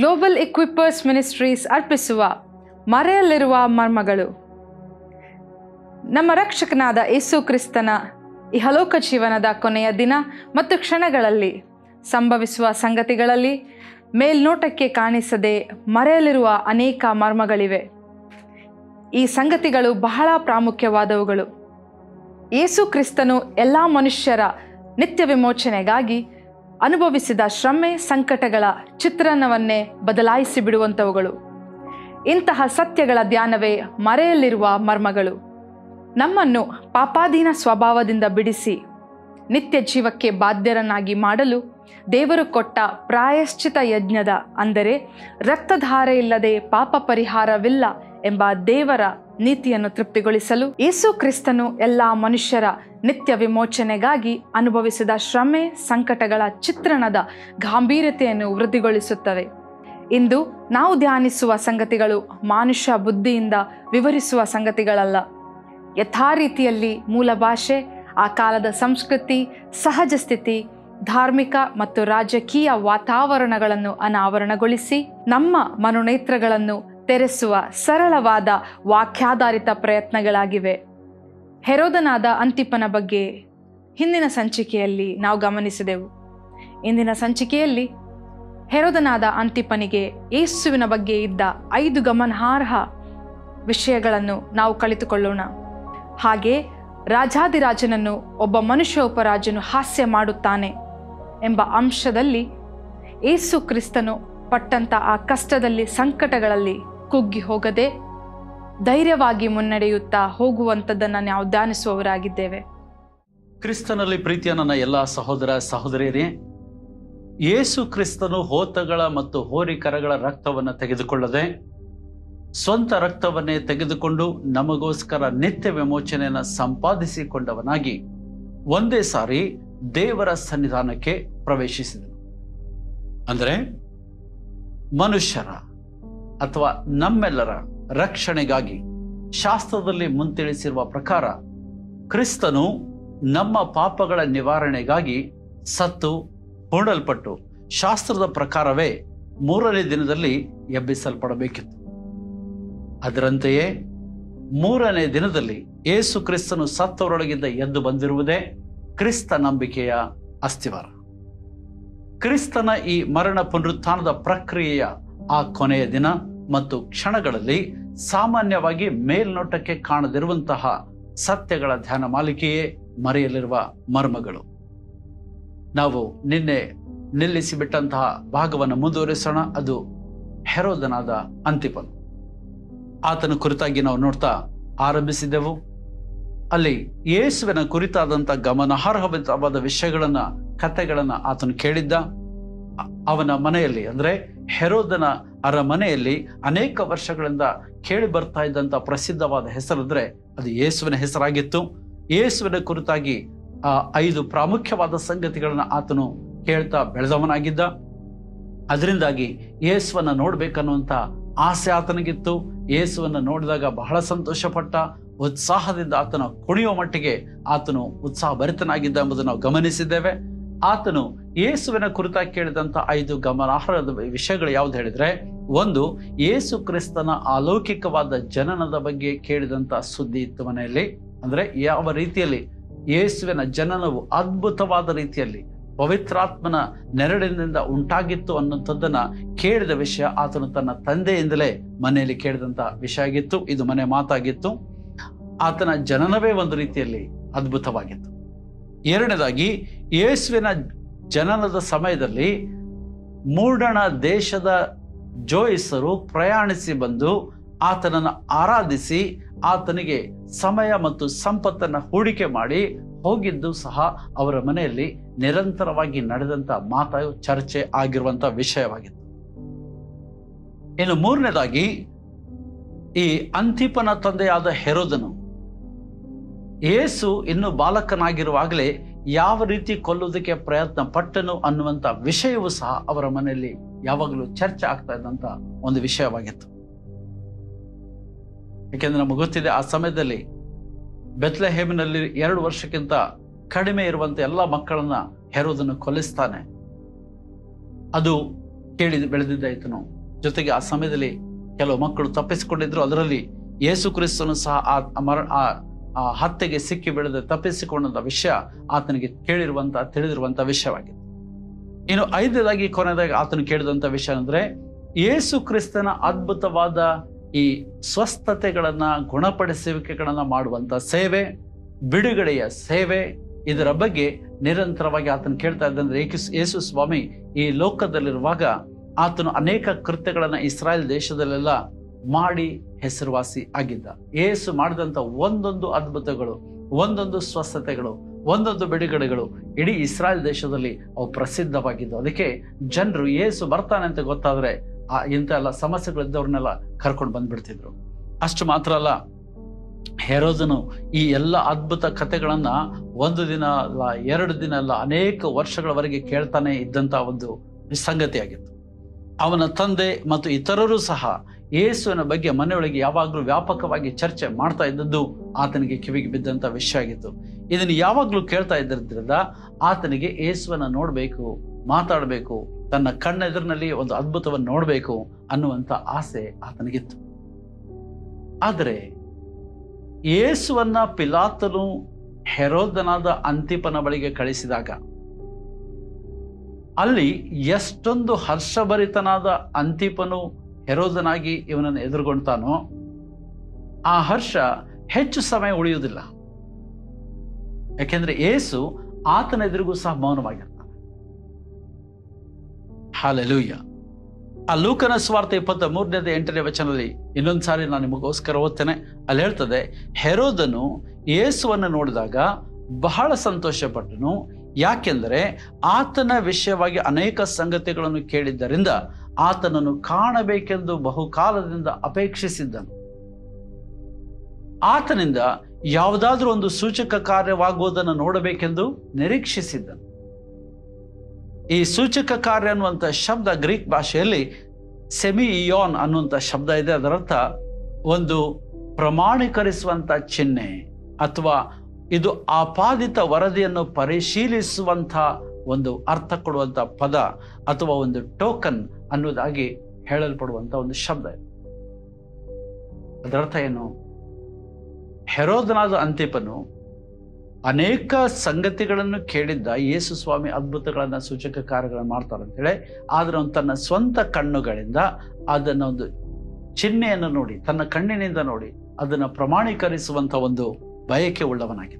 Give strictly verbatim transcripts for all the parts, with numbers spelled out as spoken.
Global ಇಕ್ವಿಪರ್ಸ್ ministries ಅರ್ಪಿಸುವ ಮರೆಯಲ್ಲಿರುವ ಮರ್ಮಗಳು. ನಮ್ಮ ರಕ್ಷಕನಾದ ಯೇಸು ಕ್ರಿಸ್ತನ ಇಹಲೋಕ ಜೀವನದ ಕೊನೆಯ ದಿನ ಮತ್ತು ಕ್ಷಣಗಳಲ್ಲಿ ಸಂಭವಿಸುವ ಸಂಗತಿಗಳಲ್ಲಿ ಮೇಲ್ನೋಟಕ್ಕೆ ಕಾಣಿಸದೆ ಮರೆಯಲಿರುವ ಅನೇಕ ಮರ್ಮಗಳಿವೆ. ಈ ಸಂಗತಿಗಳು ಬಹಳ ಪ್ರಾಮುಖ್ಯವಾದವುಗಳು. ಯೇಸು ಕ್ರಿಸ್ತನು ಎಲ್ಲ ಮನುಷ್ಯರ ನಿತ್ಯ ವಿಮೋಚನೆಗಾಗಿ ಅನುಭವಿಸಿದ ಶ್ರಮೆ ಸಂಕಟಗಳ ಚಿತ್ರಣವನ್ನೇ ಬದಲಾಯಿಸಿ ಬಿಡುವಂಥವುಗಳು. ಇಂತಹ ಸತ್ಯಗಳ ಧ್ಯಾನವೇ ಮರೆಯಲ್ಲಿರುವ ಮರ್ಮಗಳು. ನಮ್ಮನ್ನು ಪಾಪಾಧೀನ ಸ್ವಭಾವದಿಂದ ಬಿಡಿಸಿ ನಿತ್ಯ ಜೀವಕ್ಕೆ ಬಾಧ್ಯರನ್ನಾಗಿ ಮಾಡಲು ದೇವರು ಕೊಟ್ಟ ಪ್ರಾಯಶ್ಚಿತ ಯಜ್ಞದ, ಅಂದರೆ ರಕ್ತಧಾರೆ ಇಲ್ಲದೆ ಪಾಪ ಪರಿಹಾರವಿಲ್ಲ ಎಂಬ ದೇವರ ನೀತಿಯನ್ನು ತೃಪ್ತಿಗೊಳಿಸಲು ಯೇಸು ಕ್ರಿಸ್ತನು ಎಲ್ಲ ಮನುಷ್ಯರ ನಿತ್ಯ ವಿಮೋಚನೆಗಾಗಿ ಅನುಭವಿಸಿದ ಶ್ರಮೆ ಸಂಕಟಗಳ ಚಿತ್ರಣದ ಗಾಂಭೀರ್ಯತೆಯನ್ನು ವೃದ್ಧಿಗೊಳಿಸುತ್ತವೆ. ಇಂದು ನಾವು ಧ್ಯಾನಿಸುವ ಸಂಗತಿಗಳು ಮಾನುಷ್ಯ ಬುದ್ಧಿಯಿಂದ ವಿವರಿಸುವ ಸಂಗತಿಗಳಲ್ಲ. ಯಥಾರೀತಿಯಲ್ಲಿ ಮೂಲ ಭಾಷೆ, ಆ ಕಾಲದ ಸಂಸ್ಕೃತಿ, ಸಹಜ ಸ್ಥಿತಿ, ಧಾರ್ಮಿಕ ಮತ್ತು ರಾಜಕೀಯ ವಾತಾವರಣಗಳನ್ನು ಅನಾವರಣಗೊಳಿಸಿ ನಮ್ಮ ಮನೋನೇತ್ರಗಳನ್ನು ತೆರೆಸುವ ಸರಳವಾದ ವಾಕ್ಯಾಧಾರಿತ ಪ್ರಯತ್ನಗಳಾಗಿವೆ. ಹೆರೋದನಾದ ಅಂತಿಪನ ಬಗ್ಗೆ ಹಿಂದಿನ ಸಂಚಿಕೆಯಲ್ಲಿ ನಾವು ಗಮನಿಸಿದೆವು. ಇಂದಿನ ಸಂಚಿಕೆಯಲ್ಲಿ ಹೆರೋದನಾದ ಅಂತಿಪನಿಗೆ ಯೇಸುವಿನ ಬಗ್ಗೆ ಇದ್ದ ಐದು ಗಮನಾರ್ಹ ವಿಷಯಗಳನ್ನು ನಾವು ಕಲಿತುಕೊಳ್ಳೋಣ. ಹಾಗೆ ರಾಜಾದಿರಾಜನನ್ನು ಒಬ್ಬ ಮನುಷ್ಯ ಉಪರಾಜನು ಹಾಸ್ಯ ಮಾಡುತ್ತಾನೆ ಎಂಬ ಅಂಶದಲ್ಲಿ ಯೇಸು ಕ್ರಿಸ್ತನು ಪಟ್ಟಂತ ಆ ಕಷ್ಟದಲ್ಲಿ ಸಂಕಟಗಳಲ್ಲಿ ಕುಗ್ಗಿ ಹೋಗದೆ ಧೈರ್ಯವಾಗಿ ಮುನ್ನಡೆಯುತ್ತಾ ಹೋಗುವಂಥದ್ದನ್ನು ನಾವು ಧ್ಯಾನಿಸುವವರಾಗಿದ್ದೇವೆ. ಕ್ರಿಸ್ತನಲ್ಲಿ ಪ್ರೀತಿಯ ನನ್ನ ಎಲ್ಲ ಸಹೋದರ ಸಹೋದರಿಯರೇ, ಯೇಸು ಕ್ರಿಸ್ತನು ಹೋತಗಳ ಮತ್ತು ಹೋರಿಕರಗಳ ರಕ್ತವನ್ನು ತೆಗೆದುಕೊಳ್ಳದೆ ಸ್ವಂತ ರಕ್ತವನ್ನೇ ತೆಗೆದುಕೊಂಡು ನಮಗೋಸ್ಕರ ನಿತ್ಯ ವಿಮೋಚನೆಯನ್ನು ಸಂಪಾದಿಸಿಕೊಂಡವನಾಗಿ ಒಂದೇ ಸಾರಿ ದೇವರ ಸನ್ನಿಧಾನಕ್ಕೆ ಪ್ರವೇಶಿಸಿದನು. ಅಂದರೆ ಮನುಷ್ಯರ ಅಥವಾ ನಮ್ಮೆಲ್ಲರ ರಕ್ಷಣೆಗಾಗಿ ಶಾಸ್ತ್ರದಲ್ಲಿ ಮುಂತಿಳಿಸಿರುವ ಪ್ರಕಾರ ಕ್ರಿಸ್ತನು ನಮ್ಮ ಪಾಪಗಳ ನಿವಾರಣೆಗಾಗಿ ಸತ್ತು ಹೂಡಲ್ಪಟ್ಟು ಶಾಸ್ತ್ರದ ಪ್ರಕಾರವೇ ಮೂರನೇ ದಿನದಲ್ಲಿ ಎಬ್ಬಿಸಲ್ಪಡಬೇಕಿತ್ತು. ಅದರಂತೆಯೇ ಮೂರನೇ ದಿನದಲ್ಲಿ ಯೇಸು ಕ್ರಿಸ್ತನು ಸತ್ತವರೊಳಗಿಂದ ಎದ್ದು ಬಂದಿರುವುದೇ ಕ್ರಿಸ್ತ ನಂಬಿಕೆಯ ಅಸ್ತಿವಾರ. ಕ್ರಿಸ್ತನ ಈ ಮರಣ ಪುನರುತ್ಥಾನದ ಪ್ರಕ್ರಿಯೆಯ ಆ ಕೊನೆಯ ದಿನ ಮತ್ತು ಕ್ಷಣಗಳಲ್ಲಿ ಸಾಮಾನ್ಯವಾಗಿ ಮೇಲ್ನೋಟಕ್ಕೆ ಕಾಣದಿರುವಂತಹ ಸತ್ಯಗಳ ಧ್ಯಾನ ಮಾಲಿಕೆಯೇ ಮರೆಯಲಿರುವ ಮರ್ಮಗಳು. ನಾವು ನಿನ್ನೆ ನಿಲ್ಲಿಸಿಬಿಟ್ಟಂತಹ ಭಾಗವನ್ನು ಮುಂದುವರಿಸೋಣ. ಅದು ಹೆರೋದನಾದ ಅಂತಿಪನು. ಆತನ ಕುರಿತಾಗಿ ನಾವು ನೋಡ್ತಾ ಆರಂಭಿಸಿದೆವು. ಅಲ್ಲಿ ಯೇಸುವಿನ ಕುರಿತಾದಂಥ ಗಮನಾರ್ಹವಾದ ವಿಷಯಗಳನ್ನ, ಕಥೆಗಳನ್ನ ಆತನು ಕೇಳಿದ್ದ. ಅವನ ಮನೆಯಲ್ಲಿ, ಅಂದ್ರೆ ಹೆರೋದನ ಅರಮನೆಯಲ್ಲಿ ಅನೇಕ ವರ್ಷಗಳಿಂದ ಕೇಳಿ ಬರ್ತಾ ಇದ್ದಂಥ ಪ್ರಸಿದ್ಧವಾದ ಹೆಸರಿದ್ರೆ ಅದು ಯೇಸುವಿನ ಹೆಸರಾಗಿತ್ತು. ಯೇಸುವಿನ ಕುರಿತಾಗಿ ಆ ಐದು ಪ್ರಾಮುಖ್ಯವಾದ ಸಂಗತಿಗಳನ್ನ ಆತನು ಕೇಳ್ತಾ ಬೆಳೆದವನಾಗಿದ್ದ. ಅದರಿಂದಾಗಿ ಯೇಸುವನ್ನ ನೋಡ್ಬೇಕನ್ನುವಂಥ ಆಸೆ ಆತನಿಗಿತ್ತು. ಯೇಸುವನ್ನ ನೋಡಿದಾಗ ಬಹಳ ಸಂತೋಷಪಟ್ಟ, ಉತ್ಸಾಹದಿಂದ ಆತನ ಕುಣಿಯುವ ಮಟ್ಟಿಗೆ ಆತನು ಉತ್ಸಾಹ ಭರಿತನಾಗಿದ್ದ ಎಂಬುದನ್ನು ನಾವು ಗಮನಿಸಿದ್ದೇವೆ. ಆತನು ಯೇಸುವಿನ ಕುರಿತಾಗಿ ಕೇಳಿದಂಥ ಐದು ಗಮನಾರ್ಹದ ವಿಷಯಗಳು ಯಾವ್ದು ಹೇಳಿದ್ರೆ, ಒಂದು, ಯೇಸು ಕ್ರಿಸ್ತನ ಅಲೌಕಿಕವಾದ ಜನನದ ಬಗ್ಗೆ ಕೇಳಿದಂಥ ಸುದ್ದಿ ಇತ್ತು ಮನೆಯಲ್ಲಿ. ಅಂದ್ರೆ ಯಾವ ರೀತಿಯಲ್ಲಿ ಯೇಸುವಿನ ಜನನವು ಅದ್ಭುತವಾದ ರೀತಿಯಲ್ಲಿ ಪವಿತ್ರಾತ್ಮನ ನೆರಳಿನಿಂದ ಉಂಟಾಗಿತ್ತು ಅನ್ನುವಂಥದ್ದನ್ನ ಕೇಳಿದ ವಿಷಯ ಆತನು ತನ್ನ ತಂದೆಯಿಂದಲೇ ಮನೆಯಲ್ಲಿ ಕೇಳಿದಂಥ ವಿಷಯ ಆಗಿತ್ತು. ಇದು ಮನೆ ಮಾತಾಗಿತ್ತು. ಆತನ ಜನನವೇ ಒಂದು ರೀತಿಯಲ್ಲಿ ಅದ್ಭುತವಾಗಿತ್ತು. ಎರಡನೇದಾಗಿ, ಯೇಸುವಿನ ಜನನದ ಸಮಯದಲ್ಲಿ ಮೂಡಣ ದೇಶದ ಜೋಯಿಸರು ಪ್ರಯಾಣಿಸಿ ಬಂದು ಆತನನ್ನು ಆರಾಧಿಸಿ ಆತನಿಗೆ ಸಮಯ ಮತ್ತು ಸಂಪತ್ತನ್ನು ಹೂಡಿಕೆ ಮಾಡಿ ಹೋಗಿದ್ದು ಸಹ ಅವರ ಮನೆಯಲ್ಲಿ ನಿರಂತರವಾಗಿ ನಡೆದಂತ ಮಾತು, ಚರ್ಚೆ ಆಗಿರುವಂತ ವಿಷಯವಾಗಿತ್ತು. ಇನ್ನು ಮೂರನೇದಾಗಿ, ಈ ಅಂತಿಪನ ತಂದೆಯಾದ ಹೆರೋದನು ಯೇಸು ಇನ್ನು ಬಾಲಕನಾಗಿರುವಾಗಲೇ ಯಾವ ರೀತಿ ಕೊಲ್ಲುವುದಕ್ಕೆ ಪ್ರಯತ್ನ ಪಟ್ಟನು ಅನ್ನುವಂಥ ವಿಷಯವೂ ಸಹ ಅವರ ಮನೆಯಲ್ಲಿ ಯಾವಾಗಲೂ ಚರ್ಚೆ ಆಗ್ತಾ ಇದ್ದಂಥ ಒಂದು ವಿಷಯವಾಗಿತ್ತು. ಯಾಕೆಂದ್ರೆ ನಮಗೆ ಗೊತ್ತಿದೆ, ಆ ಸಮಯದಲ್ಲಿ ಬೆತ್ಲೆಹೇಮಿನಲ್ಲಿ ಎರಡು ವರ್ಷಕ್ಕಿಂತ ಕಡಿಮೆ ಇರುವಂತ ಎಲ್ಲ ಮಕ್ಕಳನ್ನ ಹೆರೋದನ್ನು ಕೊಲ್ಲಿಸ್ತಾನೆ. ಅದು ಕೇಳಿ ಬೆಳೆದಿದ್ದಾಯ್ತನು. ಜೊತೆಗೆ ಆ ಸಮಯದಲ್ಲಿ ಕೆಲವು ಮಕ್ಕಳು ತಪ್ಪಿಸಿಕೊಂಡಿದ್ರು. ಅದರಲ್ಲಿ ಯೇಸು ಕ್ರಿಸ್ತನು ಸಹ ಆ ಮರ ಆ ಹತ್ಯೆಗೆ ಸಿಕ್ಕಿ ಬೆಳೆದ ತಪ್ಪಿಸಿಕೊಂಡ ವಿಷಯ ಆತನಿಗೆ ಕೇಳಿರುವಂತ ತಿಳಿದಿರುವಂತ ವಿಷಯವಾಗಿದೆ. ಇನ್ನು ಐದನೇದಾಗಿ ಕೊನೆಯದಾಗಿ ಆತನು ಕೇಳಿದಂತ ವಿಷಯ ಅಂದ್ರೆ ಯೇಸು ಕ್ರಿಸ್ತನ ಅದ್ಭುತವಾದ ಈ ಸ್ವಸ್ಥತೆಗಳನ್ನ ಗುಣಪಡಿಸುವಿಕೆಗಳನ್ನ ಮಾಡುವಂತ ಸೇವೆ, ಬಿಡುಗಡೆಯ ಸೇವೆ, ಇದರ ಬಗ್ಗೆ ನಿರಂತರವಾಗಿ ಆತನು ಕೇಳ್ತಾ ಇದ್ದಂದ್ರೆ ಯೇಸು ಸ್ವಾಮಿ ಈ ಲೋಕದಲ್ಲಿರುವಾಗ ಆತನು ಅನೇಕ ಕೃತ್ಯಗಳನ್ನ ಇಸ್ರಾಯೇಲ್ ದೇಶದಲ್ಲೆಲ್ಲ ಮಾಡಿ ಹೆಸರುವಾಸಿ ಆಗಿದ್ದ. ಯೇಸು ಮಾಡಿದಂತ ಒಂದೊಂದು ಅದ್ಭುತಗಳು, ಒಂದೊಂದು ಸ್ವಸ್ಥತೆಗಳು, ಒಂದೊಂದು ಬಿಡುಗಡೆಗಳು ಇಡೀ ಇಸ್ರಾಯೇಲ್ ದೇಶದಲ್ಲಿ ಅವು ಪ್ರಸಿದ್ಧವಾಗಿದ್ದು. ಅದಕ್ಕೆ ಜನರು ಯೇಸು ಬರ್ತಾನೆ ಅಂತ ಗೊತ್ತಾದ್ರೆ ಆ ಇಂಥ ಎಲ್ಲ ಸಮಸ್ಯೆಗಳಿದ್ದವ್ರನ್ನೆಲ್ಲ ಕರ್ಕೊಂಡು ಬಂದ್ಬಿಡ್ತಿದ್ರು. ಅಷ್ಟು ಮಾತ್ರ ಅಲ್ಲ, ಹೆರೋದನು ಈ ಎಲ್ಲ ಅದ್ಭುತ ಕಥೆಗಳನ್ನ ಒಂದು ದಿನ ಅಲ್ಲ, ಎರಡು ದಿನ ಅಲ್ಲ, ಅನೇಕ ವರ್ಷಗಳವರೆಗೆ ಕೇಳ್ತಾನೆ ಇದ್ದಂತ ಒಂದು ಸಂಗತಿಯಾಗಿತ್ತು. ಅವನ ತಂದೆ ಮತ್ತು ಇತರರು ಸಹ ಯೇಸುವಿನ ಬಗ್ಗೆ ಮನೆಯೊಳಗೆ ಯಾವಾಗಲೂ ವ್ಯಾಪಕವಾಗಿ ಚರ್ಚೆ ಮಾಡ್ತಾ ಇದ್ದದ್ದು ಆತನಿಗೆ ಕಿವಿಗೆ ಬಿದ್ದಂತ ವಿಷಯ ಆಗಿತ್ತು. ಇದನ್ನು ಯಾವಾಗಲೂ ಕೇಳ್ತಾ ಇದ್ದರಿಂದ ಆತನಿಗೆ ಯೇಸುವನ್ನ ನೋಡ್ಬೇಕು, ಮಾತಾಡಬೇಕು, ತನ್ನ ಕಣ್ಣೆದುರಿನಲ್ಲಿ ಒಂದು ಅದ್ಭುತವನ್ನು ನೋಡ್ಬೇಕು ಅನ್ನುವಂತ ಆಸೆ ಆತನಿಗಿತ್ತು. ಆದರೆ ಯೇಸುವನ್ನ ಪಿಲಾತನು ಹೆರೋದನಾದ ಅಂತಿಪನ ಬಳಿಗೆ ಕಳಿಸಿದಾಗ ಅಲ್ಲಿ ಎಷ್ಟೊಂದು ಹರ್ಷಭರಿತನಾದ ಅಂತಿಪನು ಹೆರೋದನಾಗಿ ಇವನನ್ನು ಎದುರುಗೊಳ್ತಾನೋ ಆ ಹರ್ಷ ಹೆಚ್ಚು ಸಮಯ ಉಳಿಯುವುದಿಲ್ಲ. ಯಾಕೆಂದ್ರೆ ಯೇಸು ಆತನ ಎದುರಿಗೂ ಸಹ ಮೌನವಾಗಿರ್ತಾನೆ. ಹಲ್ಲೆಲೂಯಾ. ಆ ಲೂಕನ ಸುವಾರ್ತೆ ಇಪ್ಪತ್ತ ಮೂರನೇದ ಎಂಟನೇ ವಚನದಲ್ಲಿ ಇನ್ನೊಂದು ಸಾರಿ ನಾನು ನಿಮಗೋಸ್ಕರ ಓದ್ತೇನೆ. ಅಲ್ಲಿ ಹೇಳ್ತದೆ, ಹೆರೋದನು ಯೇಸುವನ್ನು ನೋಡಿದಾಗ ಬಹಳ ಸಂತೋಷಪಟ್ಟನು, ಯಾಕೆಂದರೆ ಆತನ ವಿಷಯವಾಗಿ ಅನೇಕ ಸಂಗತಿಗಳನ್ನು ಕೇಳಿದ್ದರಿಂದ ಆತನನ್ನು ಕಾಣಬೇಕೆಂದು ಬಹುಕಾಲದಿಂದ ಅಪೇಕ್ಷಿಸಿದ್ದನು. ಆತನಿಂದ ಯಾವುದಾದ್ರೂ ಒಂದು ಸೂಚಕ ಕಾರ್ಯವಾಗುವುದನ್ನು ನೋಡಬೇಕೆಂದು ನಿರೀಕ್ಷಿಸಿದ್ದನು. ಈ ಸೂಚಕ ಕಾರ್ಯ ಅನ್ನುವಂಥ ಶಬ್ದ ಗ್ರೀಕ್ ಭಾಷೆಯಲ್ಲಿ ಸೆಮಿಯೋನ್ ಅನ್ನುವಂಥ ಶಬ್ದ ಇದೆ. ಅದರರ್ಥ ಒಂದು ಪ್ರಮಾಣೀಕರಿಸುವಂತ ಚಿಹ್ನೆ ಅಥವಾ ಇದು ಆಪಾದಿತ ವರದಿಯನ್ನು ಪರಿಶೀಲಿಸುವಂಥ ಒಂದು ಅರ್ಥ ಕೊಡುವಂಥ ಪದ ಅಥವಾ ಒಂದು ಟೋಕನ್ ಅನ್ನೋದಾಗಿ ಹೇಳಲ್ಪಡುವಂಥ ಒಂದು ಶಬ್ದ ಇದೆ. ಅದರರ್ಥ ಏನು? ಹೆರೋದನಾದ ಅಂತಿಪನು ಅನೇಕ ಸಂಗತಿಗಳನ್ನು ಕೇಳಿದ್ದ, ಯೇಸು ಸ್ವಾಮಿ ಅದ್ಭುತಗಳನ್ನ ಸೂಚಕ ಕಾರ್ಯಗಳನ್ನು ಮಾಡ್ತಾರೆ ಅಂತೇಳಿ. ಆದ್ರೆ ಅವನು ತನ್ನ ಸ್ವಂತ ಕಣ್ಣುಗಳಿಂದ ಅದನ್ನ ಒಂದು ಚಿಹ್ನೆಯನ್ನು ನೋಡಿ, ತನ್ನ ಕಣ್ಣಿನಿಂದ ನೋಡಿ ಅದನ್ನ ಪ್ರಮಾಣೀಕರಿಸುವಂತ ಒಂದು ಬಯಕೆ ಉಳ್ಳವನಾಗಿದ್ದ.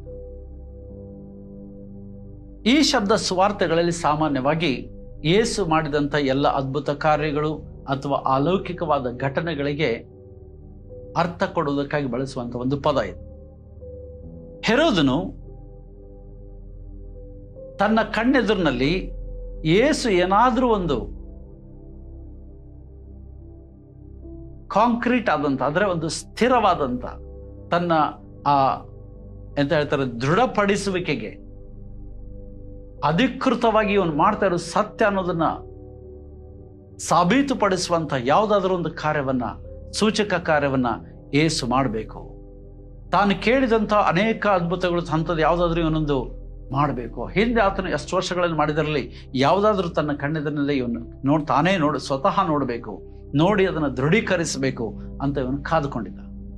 ಈ ಶಬ್ದ ಸುವಾರ್ತೆಗಳಲ್ಲಿ ಸಾಮಾನ್ಯವಾಗಿ ಯೇಸು ಮಾಡಿದಂಥ ಎಲ್ಲ ಅದ್ಭುತ ಕಾರ್ಯಗಳು ಅಥವಾ ಅಲೌಕಿಕವಾದ ಘಟನೆಗಳಿಗೆ ಅರ್ಥ ಕೊಡುವುದಕ್ಕಾಗಿ ಬಳಸುವಂತ ಒಂದು ಪದ ಇದು. ಹೆರೋದನು ತನ್ನ ಕಣ್ಣೆದುರಿನಲ್ಲಿ ಯೇಸು ಏನಾದ್ರೂ ಒಂದು ಕಾಂಕ್ರೀಟ್ ಆದಂತ, ಅಂದ್ರೆ ಒಂದು ಸ್ಥಿರವಾದಂತ ತನ್ನ ಆ ಎಂತ ಹೇಳ್ತಾರೆ ದೃಢಪಡಿಸುವಿಕೆಗೆ ಅಧಿಕೃತವಾಗಿ ಇವನು ಮಾಡ್ತಾ ಇರೋ ಸತ್ಯ ಅನ್ನೋದನ್ನ ಸಾಬೀತುಪಡಿಸುವಂತ ಯಾವುದಾದ್ರೂ ಒಂದು ಕಾರ್ಯವನ್ನ, ಸೂಚಕ ಕಾರ್ಯವನ್ನ ಯೇಸು ಮಾಡಬೇಕು. ತಾನು ಕೇಳಿದಂಥ ಅನೇಕ ಅದ್ಭುತಗಳು ಅಂಥದ್ದು ಯಾವುದಾದ್ರೂ ಇವನೊಂದು ಮಾಡಬೇಕು. ಹಿಂದೆ ಆತನು ಎಷ್ಟು ವರ್ಷಗಳಲ್ಲಿ ಮಾಡಿದರಲ್ಲಿ ಯಾವುದಾದ್ರೂ ತನ್ನ ಕಣ್ಣೆದುರಿನಲ್ಲಿ ಇವನು ನೋಡ್ ತಾನೇ ನೋಡು ಸ್ವತಃ ನೋಡಬೇಕು, ನೋಡಿ ಅದನ್ನು ದೃಢೀಕರಿಸಬೇಕು ಅಂತ ಇವನು ಕಾದುಕೊಂಡಿದ್ದ.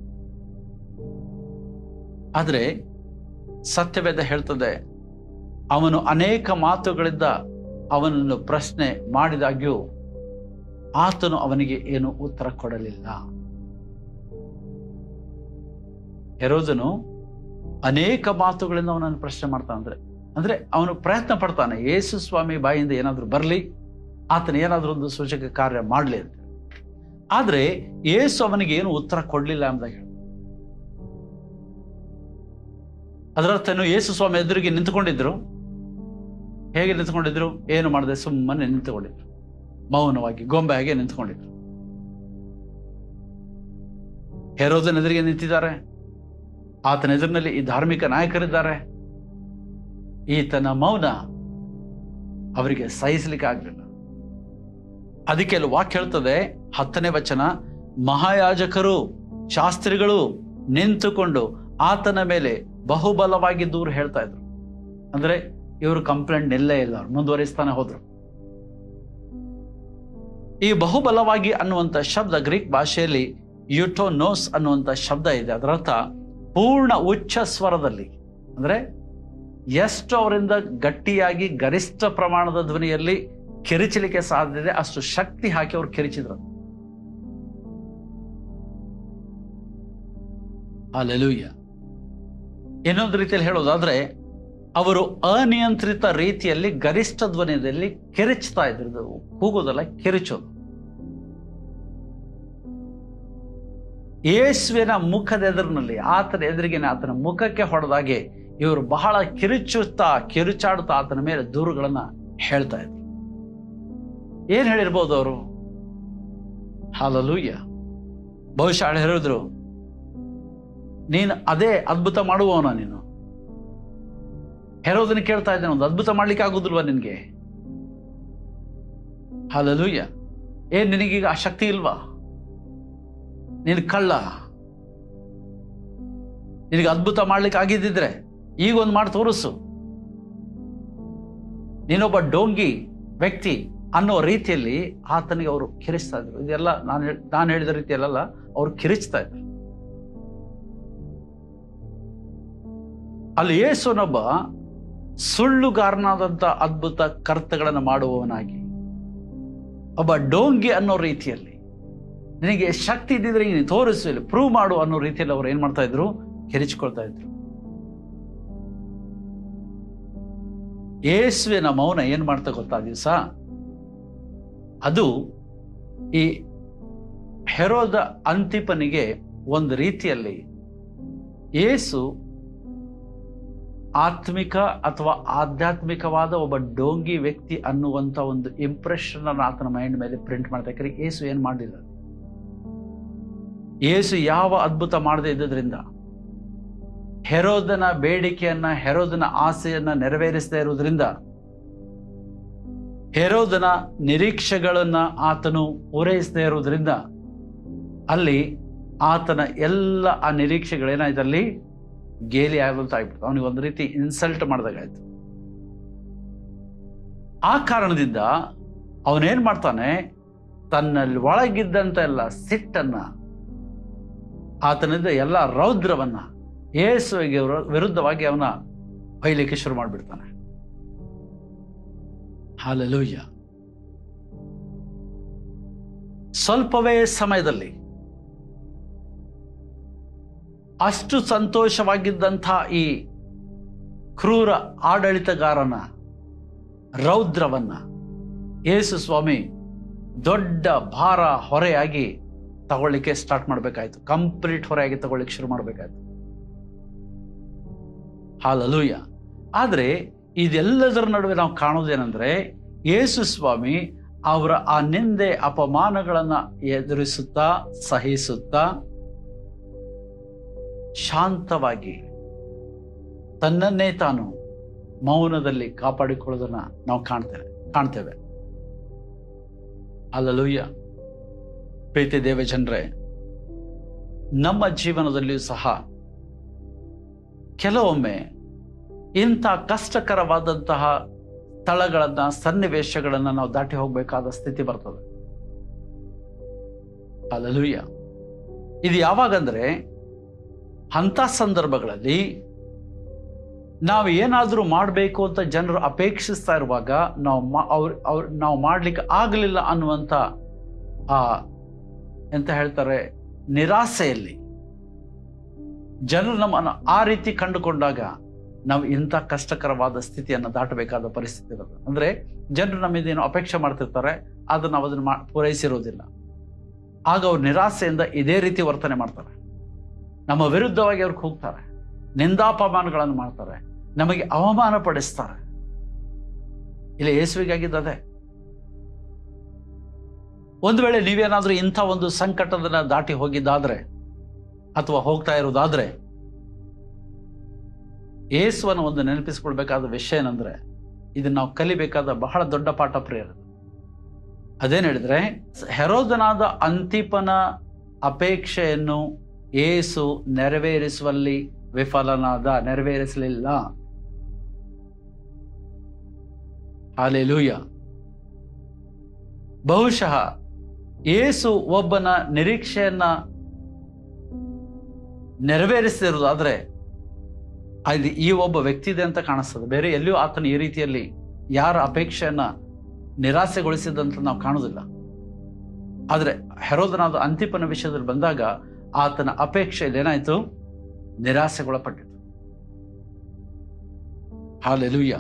ಆದರೆ ಸತ್ಯವೇದ ಹೇಳ್ತದೆ, ಅವನು ಅನೇಕ ಮಾತುಗಳಿಂದ ಅವನನ್ನು ಪ್ರಶ್ನೆ ಮಾಡಿದಾಗ್ಯೂ ಆತನು ಅವನಿಗೆ ಏನು ಉತ್ತರ ಕೊಡಲಿಲ್ಲ. ಹೆರೋದನು ಅನೇಕ ಮಾತುಗಳಿಂದ ಅವನನ್ನು ಪ್ರಶ್ನೆ ಮಾಡ್ತಾನೆ. ಅಂದ್ರೆ ಅಂದ್ರೆ ಅವನು ಪ್ರಯತ್ನ ಪಡ್ತಾನೆ, ಯೇಸು ಸ್ವಾಮಿ ಬಾಯಿಂದ ಏನಾದ್ರೂ ಬರಲಿ, ಆತನ ಏನಾದ್ರೂ ಒಂದು ಸೂಚಕ ಕಾರ್ಯ ಮಾಡಲಿ ಅಂತ. ಆದ್ರೆ ಯೇಸು ಅವನಿಗೆ ಏನು ಉತ್ತರ ಕೊಡ್ಲಿಲ್ಲ ಎಂಬುದಾಗಿ ಹೇಳ. ಅದರರ್ಥನು ಯೇಸು ಸ್ವಾಮಿ ಎದುರಿಗೆ ನಿಂತುಕೊಂಡಿದ್ರು. ಹೇಗೆ ನಿಂತ್ಕೊಂಡಿದ್ರು? ಏನು ಮಾಡದೆ ಸುಮ್ಮನೆ ನಿಂತುಕೊಂಡಿದ್ರು, ಮೌನವಾಗಿ ಗೊಂಬೆ ಹಾಗೆ ನಿಂತ್ಕೊಂಡಿದ್ರು. ಹೆರೋದನ ಎದುರಿಗೆ ನಿಂತಿದ್ದಾರೆ, ಆತನ ಎದುರಿನಲ್ಲಿ ಈ ಧಾರ್ಮಿಕ ನಾಯಕರಿದ್ದಾರೆ. ಈತನ ಮೌನ ಅವರಿಗೆ ಸಹಿಸಲಿಕ್ಕೆ ಆಗಲಿಲ್ಲ. ಅದಕ್ಕೆ ಅಲ್ಲಿ ವಾಕ್ಯ ಹೇಳ್ತದೆ, ಹತ್ತನೇ ವಚನ, ಮಹಾಯಾಜಕರು ಶಾಸ್ತ್ರಿಗಳು ನಿಂತುಕೊಂಡು ಆತನ ಮೇಲೆ ಬಹುಬಲವಾಗಿ ದೂರ ಹೇಳ್ತಾ ಇದ್ರು. ಅಂದ್ರೆ ಇವರು ಕಂಪ್ಲೇಂಟ್ ನಿಲ್ಲೇ ಇಲ್ಲ, ಅವ್ರು ಮುಂದುವರಿಸ್ತಾನೆ ಹೋದ್ರು. ಈ ಬಹುಬಲವಾಗಿ ಅನ್ನುವಂಥ ಶಬ್ದ ಗ್ರೀಕ್ ಭಾಷೆಯಲ್ಲಿ ಯುಟೋನೋಸ್ ಅನ್ನುವಂಥ ಶಬ್ದ ಇದೆ. ಅದರರ್ಥ ಪೂರ್ಣ ಉಚ್ಚ ಸ್ವರದಲ್ಲಿ, ಅಂದರೆ ಎಷ್ಟು ಅವರಿಂದ ಗಟ್ಟಿಯಾಗಿ ಗರಿಷ್ಠ ಪ್ರಮಾಣದ ಧ್ವನಿಯಲ್ಲಿ ಕಿರಿಚಲಿಕ್ಕೆ ಸಾಧ್ಯ ಇದೆ ಅಷ್ಟು ಶಕ್ತಿ ಹಾಕಿ ಅವ್ರು ಕಿರಿಚಿದ್ರು. ಹಲ್ಲೆಲೂಯಾ. ಇನ್ನೊಂದು ರೀತಿಯಲ್ಲಿ ಹೇಳೋದಾದ್ರೆ, ಅವರು ಅನಿಯಂತ್ರಿತ ರೀತಿಯಲ್ಲಿ ಗರಿಷ್ಠ ಧ್ವನಿಯಲ್ಲಿ ಕಿರಿಚ್ತಾ ಇದ್ರು. ಕೂಗೋದಲ್ಲ, ಕಿರಿಚೋದು. ಯೇಸುವಿನ ಮುಖದ ಎದುರಿನಲ್ಲಿ, ಆತನ ಎದುರಿಗಿನ ಆತನ ಮುಖಕ್ಕೆ ಹೊಡೆದಾಗೆ ಇವರು ಬಹಳ ಕಿರಿಚುತ್ತಾ ಕಿರುಚಾಡುತ್ತಾ ಆತನ ಮೇಲೆ ದೂರುಗಳನ್ನ ಹೇಳ್ತಾ ಇದ್ರು. ಏನ್ ಹೇಳಿರ್ಬೋದು ಅವರು? ಹಲ್ಲೆಲೂಯಾ. ಬಹುಶಃ ಹೇಳಿದ್ರು, ನೀನು ಅದೇ ಅದ್ಭುತ ಮಾಡುವವನ, ನೀನು ಹೆರೋದನ್ನ ಕೇಳ್ತಾ ಇದ್ದೇನೆ, ಒಂದು ಅದ್ಭುತ ಮಾಡ್ಲಿಕ್ಕೆ ಆಗುದಿಲ್ವಾ ನಿನ್ಗೆ? ಹಲ್ಲೆಲೂಯಾ. ಏನ್ ನಿನಗೀಗ ಆ ಶಕ್ತಿ ಇಲ್ವಾ? ನೀನು ಕಳ್ಳ, ನಿನಗೆ ಅದ್ಭುತ ಮಾಡ್ಲಿಕ್ಕೆ ಆಗಿದ್ದಿದ್ರೆ ಈಗ ಒಂದು ಮಾಡಿ ತೋರಿಸು, ನೀನೊಬ್ಬ ಡೋಂಗಿ ವ್ಯಕ್ತಿ ಅನ್ನೋ ರೀತಿಯಲ್ಲಿ ಆತನಿಗೆ ಅವರು ಕಿರಿಸ್ತಾ ಇದ್ರು. ಇದೆಲ್ಲ ನಾನು ನಾನು ಹೇಳಿದ ರೀತಿಯಲ್ಲ, ಅವ್ರು ಕಿರಿಚ್ತಾ ಇದ್ರು. ಅಲ್ಲಿ ಯೇಸುನೊಬ್ಬ ಸುಳ್ಳುಗಾರನಾದಂಥ ಅದ್ಭುತ ಕರ್ತಗಳನ್ನು ಮಾಡುವವನಾಗಿ, ಒಬ್ಬ ಡೋಂಗಿ ಅನ್ನೋ ರೀತಿಯಲ್ಲಿ, ನಿನಗೆ ಶಕ್ತಿ ಇದ್ದಿದ್ರೆ ನೀನು ತೋರಿಸು, ಇಲ್ಲಿ ಪ್ರೂವ್ ಮಾಡು ಅನ್ನೋ ರೀತಿಯಲ್ಲಿ ಅವ್ರು ಏನ್ ಮಾಡ್ತಾ ಇದ್ರು? ಕಿರಿಚಿಕೊಳ್ತಾ ಇದ್ರು. ಯೇಸುವಿನ ಮೌನ ಏನ್ ಮಾಡ್ತಾ ಗೊತ್ತಾ ದಿವಸ? ಅದು ಈ ಹೆರೋದ ಅಂತಿಪನಿಗೆ ಒಂದು ರೀತಿಯಲ್ಲಿ ಯೇಸು ಆತ್ಮಿಕ ಅಥವಾ ಆಧ್ಯಾತ್ಮಿಕವಾದ ಒಬ್ಬ ಡೋಂಗಿ ವ್ಯಕ್ತಿ ಅನ್ನುವಂಥ ಒಂದು ಇಂಪ್ರೆಷನ್ ಅನ್ನು ಆತನ ಮೈಂಡ್ ಮೇಲೆ ಪ್ರಿಂಟ್ ಮಾಡ್ತಾ. ಯಾಕಂದ್ರೆ ಯೇಸು ಏನ್ ಮಾಡಲಿಲ್ಲ. ಯೇಸು ಯಾವ ಅದ್ಭುತ ಮಾಡದೇ ಇದ್ದುದರಿಂದ, ಹೆರೋದನ ಬೇಡಿಕೆಯನ್ನ, ಹೆರೋದನ ಆಸೆಯನ್ನ ನೆರವೇರಿಸದೇ ಇರುವುದರಿಂದ, ಹೆರೋದನ ನಿರೀಕ್ಷೆಗಳನ್ನ ಆತನು ಪೂರೈಸದೇ ಇರುವುದರಿಂದ, ಅಲ್ಲಿ ಆತನ ಎಲ್ಲ ಆ ನಿರೀಕ್ಷೆಗಳೇನಾಯ್ತು? ಅಲ್ಲಿ ಗೇಲಿ ಆಗುವಂತ ಆಗ್ಬಿಡ್ತು. ಅವನಿಗೆ ಒಂದು ರೀತಿ ಇನ್ಸಲ್ಟ್ ಮಾಡಿದಾಗಾಯ್ತು. ಆ ಕಾರಣದಿಂದ ಅವನೇನ್ ಮಾಡ್ತಾನೆ? ತನ್ನಲ್ಲಿ ಒಳಗಿದ್ದಂತ ಎಲ್ಲ ಸಿಟ್ಟನ್ನ, ಆತನಿಂದ ಎಲ್ಲ ರೌದ್ರವನ್ನ ಯೇಸುವಿಗೆ ವಿರುದ್ಧವಾಗಿ ಅವನ ಬೈಲಿಕ್ಕೆ ಶುರು ಮಾಡಿಬಿಡ್ತಾನೆ. ಹಲ್ಲೆಲೂಯಾ. ಸ್ವಲ್ಪವೇ ಸಮಯದಲ್ಲಿ ಅಷ್ಟು ಸಂತೋಷವಾಗಿದ್ದಂಥ ಈ ಕ್ರೂರ ಆಡಳಿತಗಾರನ ರೌದ್ರವನ್ನ ಯೇಸು ಸ್ವಾಮಿ ದೊಡ್ಡ ಭಾರ ಹೊರೆಯಾಗಿ ತಗೊಳ್ಳಿಕ್ಕೆ ಸ್ಟಾರ್ಟ್ ಮಾಡ್ಬೇಕಾಯ್ತು. ಕಂಪ್ಲೀಟ್ ಹೊರೆಯಾಗಿ ತಗೊಳ್ಳಿಕ್ಕೆ ಶುರು ಮಾಡ್ಬೇಕಾಯ್ತು. ಹಲ್ಲೆಲೂಯಾ. ಆದ್ರೆ ಇದೆಲ್ಲದರ ನಡುವೆ ನಾವು ಕಾಣೋದೇನೆಂದ್ರೆ, ಯೇಸು ಸ್ವಾಮಿ ಅವರ ಆ ನಿಂದೆ ಅಪಮಾನಗಳನ್ನ ಎದುರಿಸುತ್ತಾ, ಸಹಿಸುತ್ತಾ, ಶಾಂತವಾಗಿ ತನ್ನನ್ನೇ ತಾನು ಮೌನದಲ್ಲಿ ಕಾಪಾಡಿಕೊಳ್ಳೋದನ್ನ ನಾವು ಕಾಣ್ತೇವೆ ಕಾಣ್ತೇವೆ ಹಲ್ಲೆಲೂಯಾ. ಪ್ರೀತಿ ದೇವ ಜನರೇ, ನಮ್ಮ ಜೀವನದಲ್ಲಿಯೂ ಸಹ ಕೆಲವೊಮ್ಮೆ ಇಂಥ ಕಷ್ಟಕರವಾದಂತಹ ಸ್ಥಳಗಳನ್ನ, ಸನ್ನಿವೇಶಗಳನ್ನ ನಾವು ದಾಟಿ ಹೋಗಬೇಕಾದ ಸ್ಥಿತಿ ಬರ್ತದೆ. ಹಲ್ಲೆಲೂಯಾ. ಇದು ಯಾವಾಗಂದ್ರೆ, ಅಂಥ ಸಂದರ್ಭಗಳಲ್ಲಿ ನಾವು ಏನಾದರೂ ಮಾಡಬೇಕು ಅಂತ ಜನರು ಅಪೇಕ್ಷಿಸ್ತಾ ಇರುವಾಗ ನಾವು ಅವ್ರ ಅವ್ರ ನಾವು ಮಾಡ್ಲಿಕ್ಕೆ ಆಗಲಿಲ್ಲ ಅನ್ನುವಂಥ ಆ ಎಂತ ಹೇಳ್ತಾರೆ ನಿರಾಸೆಯಲ್ಲಿ ಜನರು ನಮ್ಮನ್ನು ಆ ರೀತಿ ಕಂಡುಕೊಂಡಾಗ ನಾವು ಇಂಥ ಕಷ್ಟಕರವಾದ ಸ್ಥಿತಿಯನ್ನು ದಾಟಬೇಕಾದ ಪರಿಸ್ಥಿತಿ ಇರುತ್ತೆ. ಅಂದ್ರೆ ಜನರು ನಮ್ಮಿಂದೇನು ಅಪೇಕ್ಷೆ ಮಾಡ್ತಿರ್ತಾರೆ, ಆದ್ರೆ ನಾವು ಅದನ್ನು ಮಾ ಪೂರೈಸಿರೋದಿಲ್ಲ. ಆಗ ಅವ್ರು ನಿರಾಸೆಯಿಂದ ಇದೇ ರೀತಿ ವರ್ತನೆ ಮಾಡ್ತಾರೆ. ನಮ್ಮ ವಿರುದ್ಧವಾಗಿ ಅವ್ರಿಗೆ ಹೋಗ್ತಾರೆ, ನಿಂದಾಪಮಾನಗಳನ್ನು ಮಾಡ್ತಾರೆ, ನಮಗೆ ಅವಮಾನ ಪಡಿಸ್ತಾರೆ. ಇಲ್ಲಿ ಯೇಸುವಿಗಾಗಿದ್ದದೆ. ಒಂದು ವೇಳೆ ನೀವೇನಾದ್ರೂ ಇಂಥ ಒಂದು ಸಂಕಟದನ್ನ ದಾಟಿ ಹೋಗಿದ್ದಾದ್ರೆ ಅಥವಾ ಹೋಗ್ತಾ ಇರೋದಾದ್ರೆ, ಯೇಸುವನ್ನು ಒಂದು ನೆನಪಿಸಿಕೊಳ್ಬೇಕಾದ ವಿಷಯ ಏನಂದ್ರೆ, ಇದನ್ನ ನಾವು ಕಲಿಬೇಕಾದ ಬಹಳ ದೊಡ್ಡ ಪಾಠ ಪ್ರಿಯರ. ಅದೇನ್ ಹೇಳಿದ್ರೆ, ಹೆರೋದನಾದ ಅಂತಿಪನ ಅಪೇಕ್ಷೆಯನ್ನು ಯೇಸು ನೆರವೇರಿಸುವಲ್ಲಿ ವಿಫಲನಾದ, ನೆರವೇರಿಸಲಿಲ್ಲ. ಹಲ್ಲೆಲೂಯಾ. ಬಹುಶಃ ಯೇಸು ಒಬ್ಬನ ನಿರೀಕ್ಷೆಯನ್ನ ನೆರವೇರಿಸಿರುವುದಾದ್ರೆ ಅಲ್ಲಿ ಈ ಒಬ್ಬ ವ್ಯಕ್ತಿ ಇದೆ ಅಂತ ಕಾಣಿಸ್ತದೆ. ಬೇರೆ ಎಲ್ಲಿಯೂ ಆತನ ಈ ರೀತಿಯಲ್ಲಿ ಯಾರ ಅಪೇಕ್ಷೆಯನ್ನ ನಿರಾಸೆಗೊಳಿಸಿದಂತ ನಾವು ಕಾಣುವುದಿಲ್ಲ. ಆದ್ರೆ ಹೆರೋದನಾದ ಅಂತಿಪನ ವಿಷಯದಲ್ಲಿ ಬಂದಾಗ ಆತನ ಅಪೇಕ್ಷೆಯಲ್ಲಿ ಏನಾಯ್ತು? ನಿರಾಸೆಗೊಳಪಟ್ಟಿತು. ಹಲ್ಲೆಲೂಯಾ.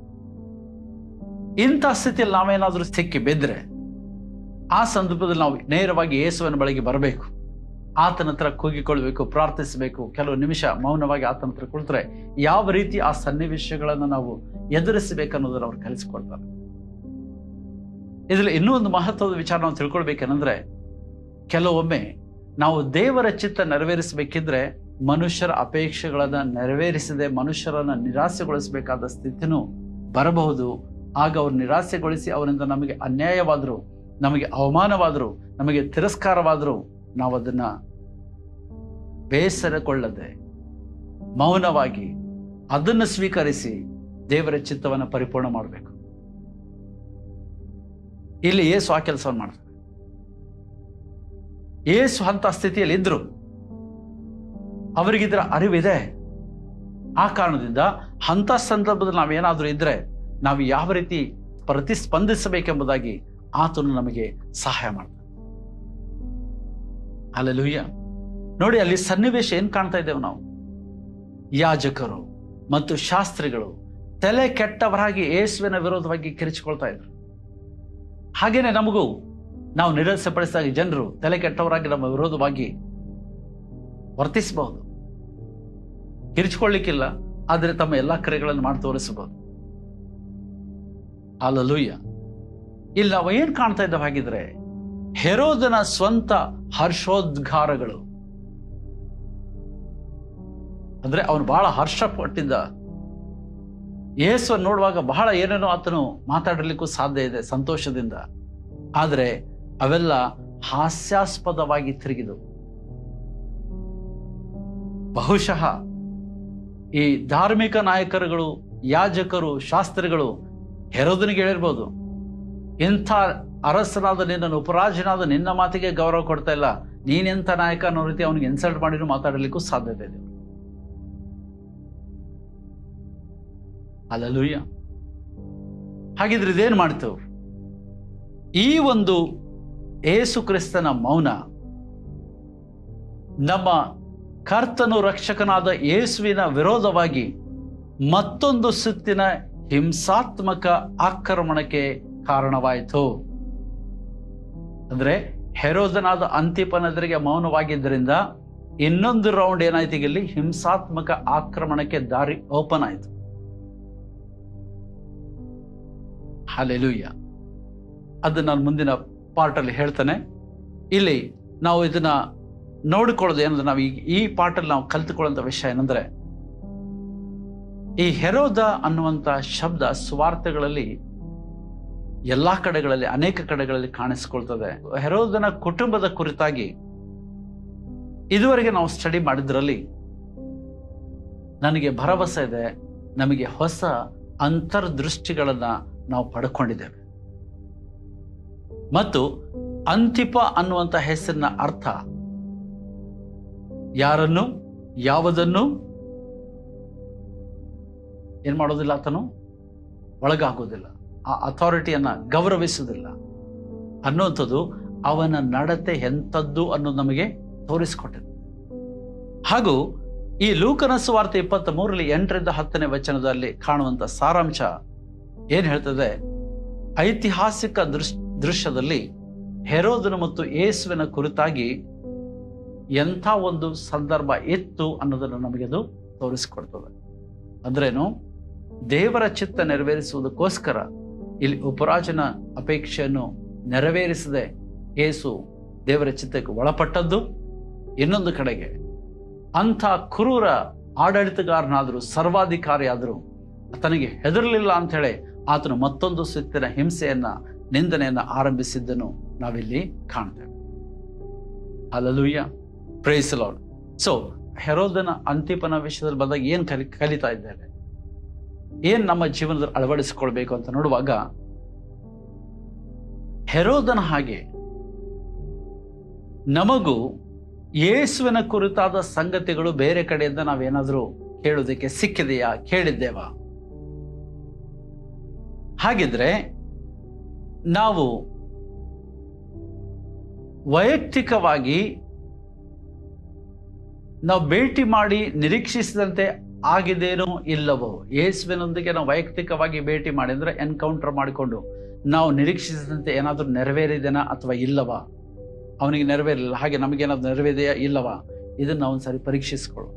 ಇಂಥ ಸ್ಥಿತಿಯಲ್ಲಿ ನಾವೇನಾದ್ರೂ ಸಿಕ್ಕಿ ಬಿದ್ರೆ ಆ ಸಂದರ್ಭದಲ್ಲಿ ನಾವು ನೇರವಾಗಿ ಯೇಸುವಿನ ಬಳಿಗೆ ಬರಬೇಕು, ಆತನ ಹತ್ರ ಕೂಗಿಕೊಳ್ಬೇಕು, ಪ್ರಾರ್ಥಿಸಬೇಕು. ಕೆಲವು ನಿಮಿಷ ಮೌನವಾಗಿ ಆತನ ಹತ್ರ ಕುಳಿತರೆ ಯಾವ ರೀತಿ ಆ ಸನ್ನಿವೇಶಗಳನ್ನು ನಾವು ಎದುರಿಸಬೇಕನ್ನೋದನ್ನು ಅವ್ರು ಕಲಿಸಿಕೊಳ್ತಾರೆ. ಇದರಲ್ಲಿ ಇನ್ನೂ ಒಂದು ಮಹತ್ವದ ವಿಚಾರ ನಾವು ತಿಳ್ಕೊಳ್ಬೇಕೇನಂದ್ರೆ, ಕೆಲವೊಮ್ಮೆ ನಾವು ದೇವರ ಚಿತ್ತ ನೆರವೇರಿಸಬೇಕಿದ್ರೆ ಮನುಷ್ಯರ ಅಪೇಕ್ಷೆಗಳನ್ನ ನೆರವೇರಿಸದೆ ಮನುಷ್ಯರನ್ನ ನಿರಾಸೆಗೊಳಿಸಬೇಕಾದ ಸ್ಥಿತಿನೂ ಬರಬಹುದು. ಆಗ ಅವ್ರು ನಿರಾಸೆಗೊಳಿಸಿ ಅವರಿಂದ ನಮಗೆ ಅನ್ಯಾಯವಾದ್ರು, ನಮಗೆ ಅವಮಾನವಾದ್ರು, ನಮಗೆ ತಿರಸ್ಕಾರವಾದ್ರು ನಾವು ಅದನ್ನ ಬೇಸರಗೊಳ್ಳದೆ ಮೌನವಾಗಿ ಅದನ್ನು ಸ್ವೀಕರಿಸಿ ದೇವರ ಚಿತ್ತವನ್ನು ಪರಿಪೂರ್ಣ ಮಾಡಬೇಕು. ಇಲ್ಲಿ ಯೇಸು ಆ ಕೆಲಸವನ್ನು ಮಾಡ್ತಾರೆ. ಯೇಸು ಅಂತ ಸ್ಥಿತಿಯಲ್ಲಿ ಇದ್ರು, ಅವರಿಗಿದ್ರ ಅರಿವಿದೆ. ಆ ಕಾರಣದಿಂದ ಅಂತ ಸಂದರ್ಭದಲ್ಲಿ ನಾವೇನಾದ್ರೂ ಇದ್ರೆ ನಾವು ಯಾವ ರೀತಿ ಪ್ರತಿಸ್ಪಂದಿಸಬೇಕೆಂಬುದಾಗಿ ಆತನು ನಮಗೆ ಸಹಾಯ ಮಾಡ್ತಾನೆ. ಹಲ್ಲೆಲೂಯಾ. ನೋಡಿ, ಅಲ್ಲಿ ಸನ್ನಿವೇಶ ಏನ್ ಕಾಣ್ತಾ ಇದ್ದೇವೆ ನಾವು? ಯಾಜಕರು ಮತ್ತು ಶಾಸ್ತ್ರಿಗಳು ತಲೆ ಕೆಟ್ಟವರಾಗಿ ಯೇಸುವಿನ ವಿರೋಧವಾಗಿ ಕಿರಿಚಿಕೊಳ್ತಾ ಇದ್ರು. ಹಾಗೇನೆ ನಮಗೂ ನಾವು ನಿರಾಸೆಪಡಿಸಿದಾಗ ಜನರು ತಲೆ ಕೆಟ್ಟವರಾಗಿ ನಮ್ಮ ವಿರೋಧವಾಗಿ ವರ್ತಿಸಬಹುದು. ಕಿರಿಚಿಕೊಳ್ಳಿಕ್ಕಿಲ್ಲ, ಆದರೆ ತಮ್ಮ ಎಲ್ಲಾ ಕ್ರಿಯೆಗಳನ್ನು ಮಾಡಿ ತೋರಿಸಬಹುದು. ಹಲ್ಲೆಲೂಯಾ. ಇಲ್ಲಿ ನಾವು ಏನ್ ಕಾಣ್ತಾ ಇದ್ದಾವೆ ಹಾಗಿದ್ರೆ, ಹೆರೋದನ ಸ್ವಂತ ಹರ್ಷೋದ್ಗಾರಗಳು. ಅಂದ್ರೆ ಅವನು ಬಹಳ ಹರ್ಷ ಪಟ್ಟಿದ್ದ. ಯೇಸುವನ್ನು ನೋಡುವಾಗ ಬಹಳ ಏನೇನೋ ಆತನು ಮಾತಾಡಲಿಕ್ಕೂ ಸಾಧ್ಯ ಇದೆ ಸಂತೋಷದಿಂದ. ಆದರೆ ಅವೆಲ್ಲ ಹಾಸ್ಯಾಸ್ಪದವಾಗಿ ತಿರುಗಿದವು. ಬಹುಶಃ ಈ ಧಾರ್ಮಿಕ ನಾಯಕರುಗಳು, ಯಾಜಕರು, ಶಾಸ್ತ್ರಿಗಳು ಹೆರೋದನಿಗೆ ಹೇಳಿರ್ಬೋದು, ಇಂಥ ಅರಸನಾದ ನಿನ್ನನ್ನು, ಉಪರಾಜನಾದ ನಿನ್ನ ಮಾತಿಗೆ ಗೌರವ ಕೊಡ್ತಾ ಇಲ್ಲ, ನೀನೆಂಥ ನಾಯಕ ಅನ್ನೋ ರೀತಿ ಅವನಿಗೆ ಇನ್ಸಲ್ಟ್ ಮಾಡಿದ್ರು ಮಾತಾಡಲಿಕ್ಕೂ ಸಾಧ್ಯತೆ ಇದೆ. ಹಲ್ಲೆಲೂಯಾ. ಹಾಗಿದ್ರೆ ಇದೇನು ಮಾಡ್ತು? ಈ ಒಂದು ಯೇಸು ಕ್ರಿಸ್ತನ ಮೌನ ನಮ್ಮ ಕರ್ತನು ರಕ್ಷಕನಾದ ಯೇಸುವಿನ ವಿರೋಧವಾಗಿ ಮತ್ತೊಂದು ಸುತ್ತಿನ ಹಿಂಸಾತ್ಮಕ ಆಕ್ರಮಣಕ್ಕೆ ಕಾರಣವಾಯಿತು. ಅಂದ್ರೆ ಹೆರೋದನಾದ ಅಂತಿಪನೆದುರಿಗೆ ಮೌನವಾಗಿದ್ದರಿಂದ ಇನ್ನೊಂದು ರೌಂಡ್ ಏನಾಯ್ತು? ಇಲ್ಲಿ ಹಿಂಸಾತ್ಮಕ ಆಕ್ರಮಣಕ್ಕೆ ದಾರಿ ಓಪನ್ ಆಯ್ತು. ಹಲ್ಲೆಲೂಯಾ. ಅದು ನಾನು ಮುಂದಿನ ಪಾರ್ಟ್ ಅಲ್ಲಿ ಹೇಳ್ತೇನೆ. ಇಲ್ಲಿ ನಾವು ಇದನ್ನ ನೋಡಿಕೊಳ್ಳೋದು ಏನಂದ್ರೆ, ನಾವು ಈ ಈ ಪಾರ್ಟಲ್ಲಿ ನಾವು ಕಲ್ತುಕೊಳ್ಳುವಂತ ವಿಷಯ ಏನಂದ್ರೆ, ಈ ಹೆರೋದ ಅನ್ನುವಂತ ಶಬ್ದ ಸುವಾರ್ತೆಗಳಲ್ಲಿ ಎಲ್ಲಾ ಕಡೆಗಳಲ್ಲಿ, ಅನೇಕ ಕಡೆಗಳಲ್ಲಿ ಕಾಣಿಸಿಕೊಳ್ತದೆ. ಹೆರೋದನ ಕುಟುಂಬದ ಕುರಿತಾಗಿ ಇದುವರೆಗೆ ನಾವು ಸ್ಟಡಿ ಮಾಡಿದ್ರಲ್ಲಿ ನನಗೆ ಭರವಸೆ ಇದೆ, ನಮಗೆ ಹೊಸ ಅಂತರ್ದೃಷ್ಟಿಗಳನ್ನ ನಾವು ಪಡ್ಕೊಂಡಿದ್ದೇವೆ. ಮತ್ತು ಅಂತಿಪ ಅನ್ನುವಂಥ ಹೆಸರಿನ ಅರ್ಥ ಯಾರನ್ನು, ಯಾವುದನ್ನು ಏನ್ ಮಾಡೋದಿಲ್ಲ, ಆತನು ಒಳಗಾಗೋದಿಲ್ಲ, ಆ ಅಥಾರಿಟಿಯನ್ನ ಗೌರವಿಸುವುದಿಲ್ಲ ಅನ್ನುವಂಥದ್ದು ಅವನ ನಡತೆ ಎಂಥದ್ದು ಅನ್ನೋದು ನಮಗೆ ತೋರಿಸಿಕೊಟ್ಟಿದೆ. ಹಾಗೂ ಈ ಲೂಕನ ಸುವಾರ್ತೆ ಇಪ್ಪತ್ತ ಮೂರರಲ್ಲಿ ಎಂಟರಿಂದ ಹತ್ತನೇ ವಚನದಲ್ಲಿ ಕಾಣುವಂತ ಸಾರಾಂಶ ಏನ್ ಹೇಳ್ತದೆ? ಐತಿಹಾಸಿಕ ದೃಶ್ ದೃಶ್ಯದಲ್ಲಿ ಹೆರೋದನ ಮತ್ತು ಯೇಸುವಿನ ಕುರಿತಾಗಿ ಎಂಥ ಒಂದು ಸಂದರ್ಭ ಇತ್ತು ಅನ್ನೋದನ್ನು ನಮಗೆ ಅದು ತೋರಿಸಿಕೊಡ್ತದೆ. ಅಂದ್ರೇನು? ದೇವರ ಚಿತ್ತ ನೆರವೇರಿಸುವುದಕ್ಕೋಸ್ಕರ ಇಲ್ಲಿ ಉಪರಾಜನ ಅಪೇಕ್ಷೆಯನ್ನು ನೆರವೇರಿಸದೆ ಯೇಸು ದೇವರ ಚಿತ್ತಕ್ಕೆ ಒಳಪಟ್ಟದ್ದು. ಇನ್ನೊಂದು ಕಡೆಗೆ ಅಂಥ ಕ್ರೂರ ಆಡಳಿತಗಾರನಾದರೂ, ಸರ್ವಾಧಿಕಾರಿ ಆದರೂ ತನಗೆ ಹೆದರಲಿಲ್ಲ ಅಂತ ಹೇಳಿ ಆತನು ಮತ್ತೊಂದು ಸುತ್ತಿನ ಹಿಂಸೆಯನ್ನ, ನಿಂದನೆಯನ್ನ ಆರಂಭಿಸಿದ್ದನ್ನು ನಾವಿಲ್ಲಿ ಕಾಣ್ತೇವೆ. Hallelujah, praise the Lord. So ಹೆರೋದನ ಅಂತಿಪನ ವಿಷಯದಲ್ಲಿ ಬಂದಾಗ ಏನ್ ಕಲಿ ಕಲಿತಾ ಇದ್ದೇವೆ, ಏನ್ ನಮ್ಮ ಜೀವನದಲ್ಲಿ ಅಳವಡಿಸಿಕೊಳ್ಬೇಕು ಅಂತ ನೋಡುವಾಗ, ಹೆರೋದನ ಹಾಗೆ ನಮಗೂ ಯೇಸುವಿನ ಕುರಿತಾದ ಸಂಗತಿಗಳು ಬೇರೆ ಕಡೆಯಿಂದ ನಾವೇನಾದರೂ ಕೇಳೋದಕ್ಕೆ ಸಿಕ್ಕಿದೆಯಾ, ಕೇಳಿದ್ದೇವಾ? ಹಾಗಿದ್ರೆ ನಾವು ವೈಯಕ್ತಿಕವಾಗಿ ನಾವು ಭೇಟಿ ಮಾಡಿ ನಿರೀಕ್ಷಿಸಿದಂತೆ ಆಗಿದೇನೋ ಇಲ್ಲವೋ, ಯೇಸುವಿನೊಂದಿಗೆ ನಾವು ವೈಯಕ್ತಿಕವಾಗಿ ಭೇಟಿ ಮಾಡಿ ಅಂದ್ರೆ ಎನ್ಕೌಂಟರ್ ಮಾಡಿಕೊಂಡು ನಾವು ನಿರೀಕ್ಷಿಸಿದಂತೆ ಏನಾದರೂ ನೆರವೇರಿದೆನಾ ಅಥವಾ ಇಲ್ಲವಾ? ಅವನಿಗೆ ನೆರವೇರಿಲ್ಲ, ಹಾಗೆ ನಮಗೇನಾದ್ರು ನೆರವೇರಿದೆಯಾ ಇಲ್ಲವಾ? ಇದನ್ನು ನಾವು ಒಂದ್ಸರಿ ಪರೀಕ್ಷಿಸಿಕೊಳ್ಳೋಣ.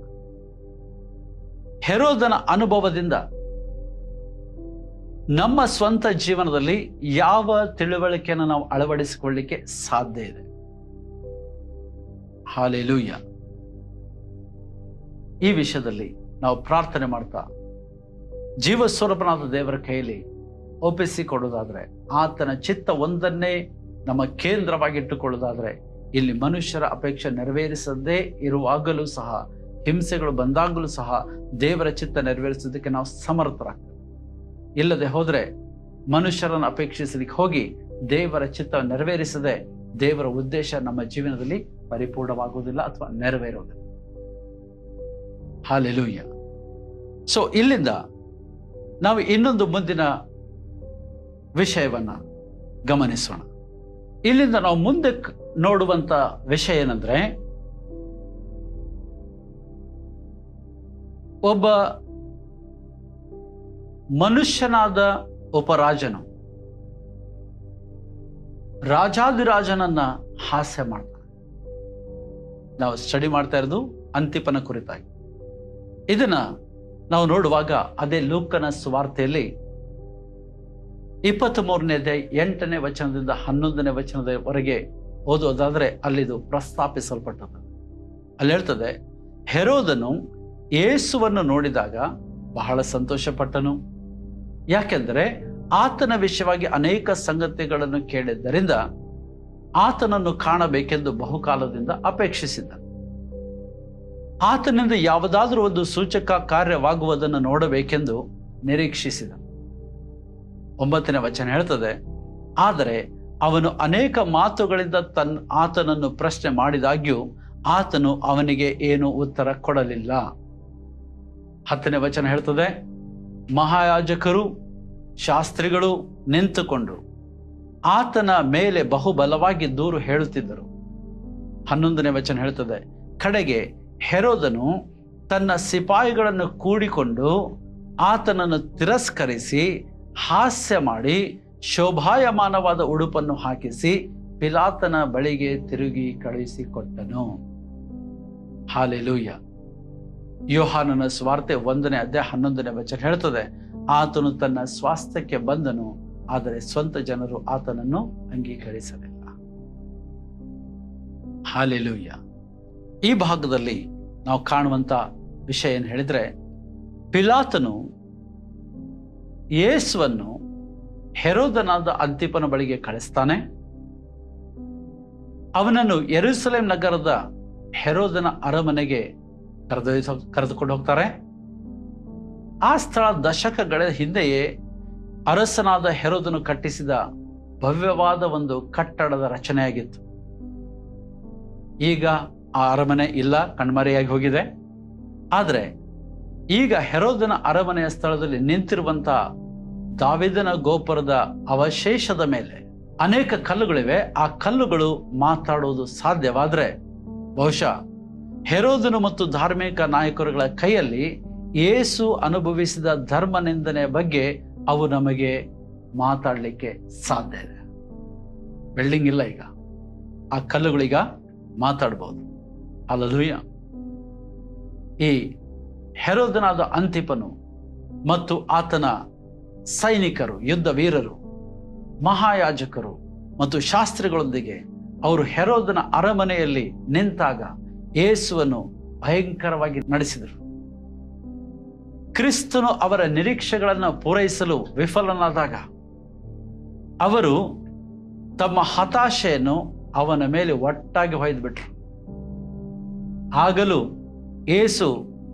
ಹೆರೋದನ ಅನುಭವದಿಂದ ನಮ್ಮ ಸ್ವಂತ ಜೀವನದಲ್ಲಿ ಯಾವ ತಿಳುವಳಿಕೆಯನ್ನು ನಾವು ಅಳವಡಿಸಿಕೊಳ್ಳಲಿಕ್ಕೆ ಸಾಧ್ಯ ಇದೆ? ಹಾಲೆಲೂಯ. ಈ ವಿಷಯದಲ್ಲಿ ನಾವು ಪ್ರಾರ್ಥನೆ ಮಾಡ್ತಾ ಜೀವಸ್ವರೂಪನಾದ ದೇವರ ಕೈಯಲ್ಲಿ ಒಪ್ಪಿಸಿಕೊಡೋದಾದ್ರೆ, ಆತನ ಚಿತ್ತ ಒಂದನ್ನೇ ನಮ್ಮ ಕೇಂದ್ರವಾಗಿಟ್ಟುಕೊಳ್ಳೋದಾದ್ರೆ, ಇಲ್ಲಿ ಮನುಷ್ಯರ ಅಪೇಕ್ಷೆ ನೆರವೇರಿಸದೇ ಇರುವಾಗಲೂ ಸಹ, ಹಿಂಸೆಗಳು ಬಂದಾಗಲೂ ಸಹ ದೇವರ ಚಿತ್ತ ನೆರವೇರಿಸೋದಕ್ಕೆ ನಾವು ಸಮರ್ಥರಾಗ್ತೇವೆ. ಇಲ್ಲದೆ ಹೋದ್ರೆ ಮನುಷ್ಯರನ್ನು ಅಪೇಕ್ಷಿಸಲಿಕ್ಕೆ ಹೋಗಿ ದೇವರ ಚಿತ್ತ ನೆರವೇರಿಸದೆ ದೇವರ ಉದ್ದೇಶ ನಮ್ಮ ಜೀವನದಲ್ಲಿ ಪರಿಪೂರ್ಣವಾಗುವುದಿಲ್ಲ ಅಥವಾ ನೆರವೇರುವುದಿಲ್ಲ. ಹಾಲೆಲೂಯ. ಸೊ ಇಲ್ಲಿಂದ ನಾವು ಇನ್ನೊಂದು ಮುಂದಿನ ವಿಷಯವನ್ನ ಗಮನಿಸೋಣ. ಇಲ್ಲಿಂದ ನಾವು ಮುಂದೆ ನೋಡುವಂತ ವಿಷಯ ಏನಂದ್ರೆ, ಒಬ್ಬ ಮನುಷ್ಯನಾದ ಉಪರಾಜನು ರಾಜಾದಿರಾಜನನ್ನ ಹಾಸ್ಯ ಮಾಡ್ತಾನೆ. ನಾವು ಸ್ಟಡಿ ಮಾಡ್ತಾ ಇರೋದು ಅಂತಿಪನ ಕುರಿತಾಗಿ. ಇದನ್ನ ನಾವು ನೋಡುವಾಗ ಅದೇ ಲೂಕನ ಸುವಾರ್ತೆಯಲ್ಲಿ ಇಪ್ಪತ್ತ್ ಮೂರನೇ ಎಂಟನೇ ವಚನದಿಂದ ಹನ್ನೊಂದನೇ ವಚನದವರೆಗೆ ಓದೋದಾದ್ರೆ ಅಲ್ಲಿದು ಪ್ರಸ್ತಾಪಿಸಲ್ಪಟ್ಟದ್ದು. ಅಲ್ಲಿ ಹೇಳ್ತದೆ, ಹೆರೋದನು ಯೇಸುವನ್ನು ನೋಡಿದಾಗ ಬಹಳ ಸಂತೋಷಪಟ್ಟನು, ಯಾಕೆಂದರೆ ಆತನ ವಿಷಯವಾಗಿ ಅನೇಕ ಸಂಗತಿಗಳನ್ನು ಕೇಳಿದ್ದರಿಂದ ಆತನನ್ನು ಕಾಣಬೇಕೆಂದು ಬಹುಕಾಲದಿಂದ ಅಪೇಕ್ಷಿಸಿದ್ದ. ಆತನಿಂದ ಯಾವುದಾದ್ರೂ ಒಂದು ಸೂಚಕ ಕಾರ್ಯವಾಗುವುದನ್ನು ನೋಡಬೇಕೆಂದು ನಿರೀಕ್ಷಿಸಿದ. ಒಂಬತ್ತನೇ ವಚನ ಹೇಳ್ತದೆ, ಆದರೆ ಅವನು ಅನೇಕ ಮಾತುಗಳಿಂದ ತನ್ನ ಆತನನ್ನು ಪ್ರಶ್ನೆ ಮಾಡಿದಾಗ್ಯೂ ಆತನು ಅವನಿಗೆ ಏನು ಉತ್ತರ ಕೊಡಲಿಲ್ಲ. ಹತ್ತನೇ ವಚನ ಹೇಳ್ತದೆ, ಮಹಾಯಾಜಕರು ಶಾಸ್ತ್ರಿಗಳು ನಿಂತುಕೊಂಡು ಆತನ ಮೇಲೆ ಬಹುಬಲವಾಗಿ ದೂರು ಹೇಳುತ್ತಿದ್ದರು. ಹನ್ನೊಂದನೇ ವಚನ ಹೇಳ್ತದೆ, ಕಡೆಗೆ ಹೆರೋದನು ತನ್ನ ಸಿಪಾಯಿಗಳನ್ನು ಕೂಡಿಕೊಂಡು ಆತನನ್ನು ತಿರಸ್ಕರಿಸಿ ಹಾಸ್ಯ ಮಾಡಿ ಶೋಭಾಯಮಾನವಾದ ಉಡುಪನ್ನು ಹಾಕಿಸಿ ಪಿಲಾತನ ಬಳಿಗೆ ತಿರುಗಿ ಕಳುಹಿಸಿಕೊಟ್ಟನು. ಹಾಲೆಲೂಯ. ಯೋಹಾನನ ಸುವಾರ್ತೆ ಒಂದನೇ ಅಧ್ಯಾಯ ಹನ್ನೊಂದನೇ ವಚನ ಹೇಳ್ತದೆ, ಆತನು ತನ್ನ ಸ್ವಾಸ್ಥ್ಯಕ್ಕೆ ಬಂದನು, ಆದರೆ ಸ್ವಂತ ಜನರು ಆತನನ್ನು ಅಂಗೀಕರಿಸಲಿಲ್ಲ. ಹಾಲೆಲೂಯ. ಈ ಭಾಗದಲ್ಲಿ ನಾವು ಕಾಣುವಂತ ವಿಷಯ ಏನು ಹೇಳಿದ್ರೆ, ಪಿಲಾತನು ಯೇಸುವನ್ನು ಹೆರೋದನಾದ ಅಂತಿಪನ ಬಳಿಗೆ ಕಳಿಸ್ತಾನೆ. ಅವನನ್ನು ಯೆರೂಸಲೇಮ್ ನಗರದ ಹೆರೋದನ ಅರಮನೆಗೆ ಕರೆದೊಯ್ದು ಕರೆದುಕೊಂಡು ಹೋಗ್ತಾರೆ. ಆ ಸ್ಥಳ ದಶಕಗಳ ಹಿಂದೆಯೇ ಅರಸನಾದ ಹೆರೋದನು ಕಟ್ಟಿಸಿದ ಭವ್ಯವಾದ ಒಂದು ಕಟ್ಟಡದ ರಚನೆಯಾಗಿತ್ತು. ಈಗ ಆ ಅರಮನೆ ಇಲ್ಲ, ಕಣ್ಮರೆಯಾಗಿ ಹೋಗಿದೆ. ಆದರೆ ಈಗ ಹೆರೋದನ ಅರಮನೆಯ ಸ್ಥಳದಲ್ಲಿ ನಿಂತಿರುವಂತ ದಾವೀದನ ಗೋಪುರದ ಅವಶೇಷದ ಮೇಲೆ ಅನೇಕ ಕಲ್ಲುಗಳಿವೆ. ಆ ಕಲ್ಲುಗಳು ಮಾತಾಡುವುದು ಸಾಧ್ಯವಾದ್ರೆ ಬಹುಶಃ ಹೆರೋದನು ಮತ್ತು ಧಾರ್ಮಿಕ ನಾಯಕರುಗಳ ಕೈಯಲ್ಲಿ ಯೇಸು ಅನುಭವಿಸಿದ ಧರ್ಮ ನಿಂದನೆಯ ಬಗ್ಗೆ ಅವು ನಮಗೆ ಮಾತಾಡಲಿಕ್ಕೆ ಸಾಧ್ಯ ಇದೆ. ಬಿಲ್ಡಿಂಗ್ ಇಲ್ಲ, ಈಗ ಆ ಕಲ್ಲುಗಳೀಗ ಮಾತಾಡ್ಬೋದು. ಹಲ್ಲೆಲೂಯ. ಈ ಹೆರೋದನಾದ ಅಂತಿಪನು ಮತ್ತು ಆತನ ಸೈನಿಕರು, ಯುದ್ಧ ವೀರರು, ಮಹಾಯಾಜಕರು ಮತ್ತು ಶಾಸ್ತ್ರಿಗಳೊಂದಿಗೆ ಅವರು ಹೆರೋದನ ಅರಮನೆಯಲ್ಲಿ ನಿಂತಾಗ ಯೇಸುವನ್ನು ಭಯಂಕರವಾಗಿ ನಡೆಸಿದರು. ಕ್ರಿಸ್ತನು ಅವರ ನಿರೀಕ್ಷೆಗಳನ್ನು ಪೂರೈಸಲು ವಿಫಲನಾದಾಗ ಅವರು ತಮ್ಮ ಹತಾಶೆಯನ್ನು ಅವನ ಮೇಲೆ ಒಟ್ಟಾಗಿ ಹೊಯ್ದುಬಿಟ್ರು. ಆಗಲೂ ಯೇಸು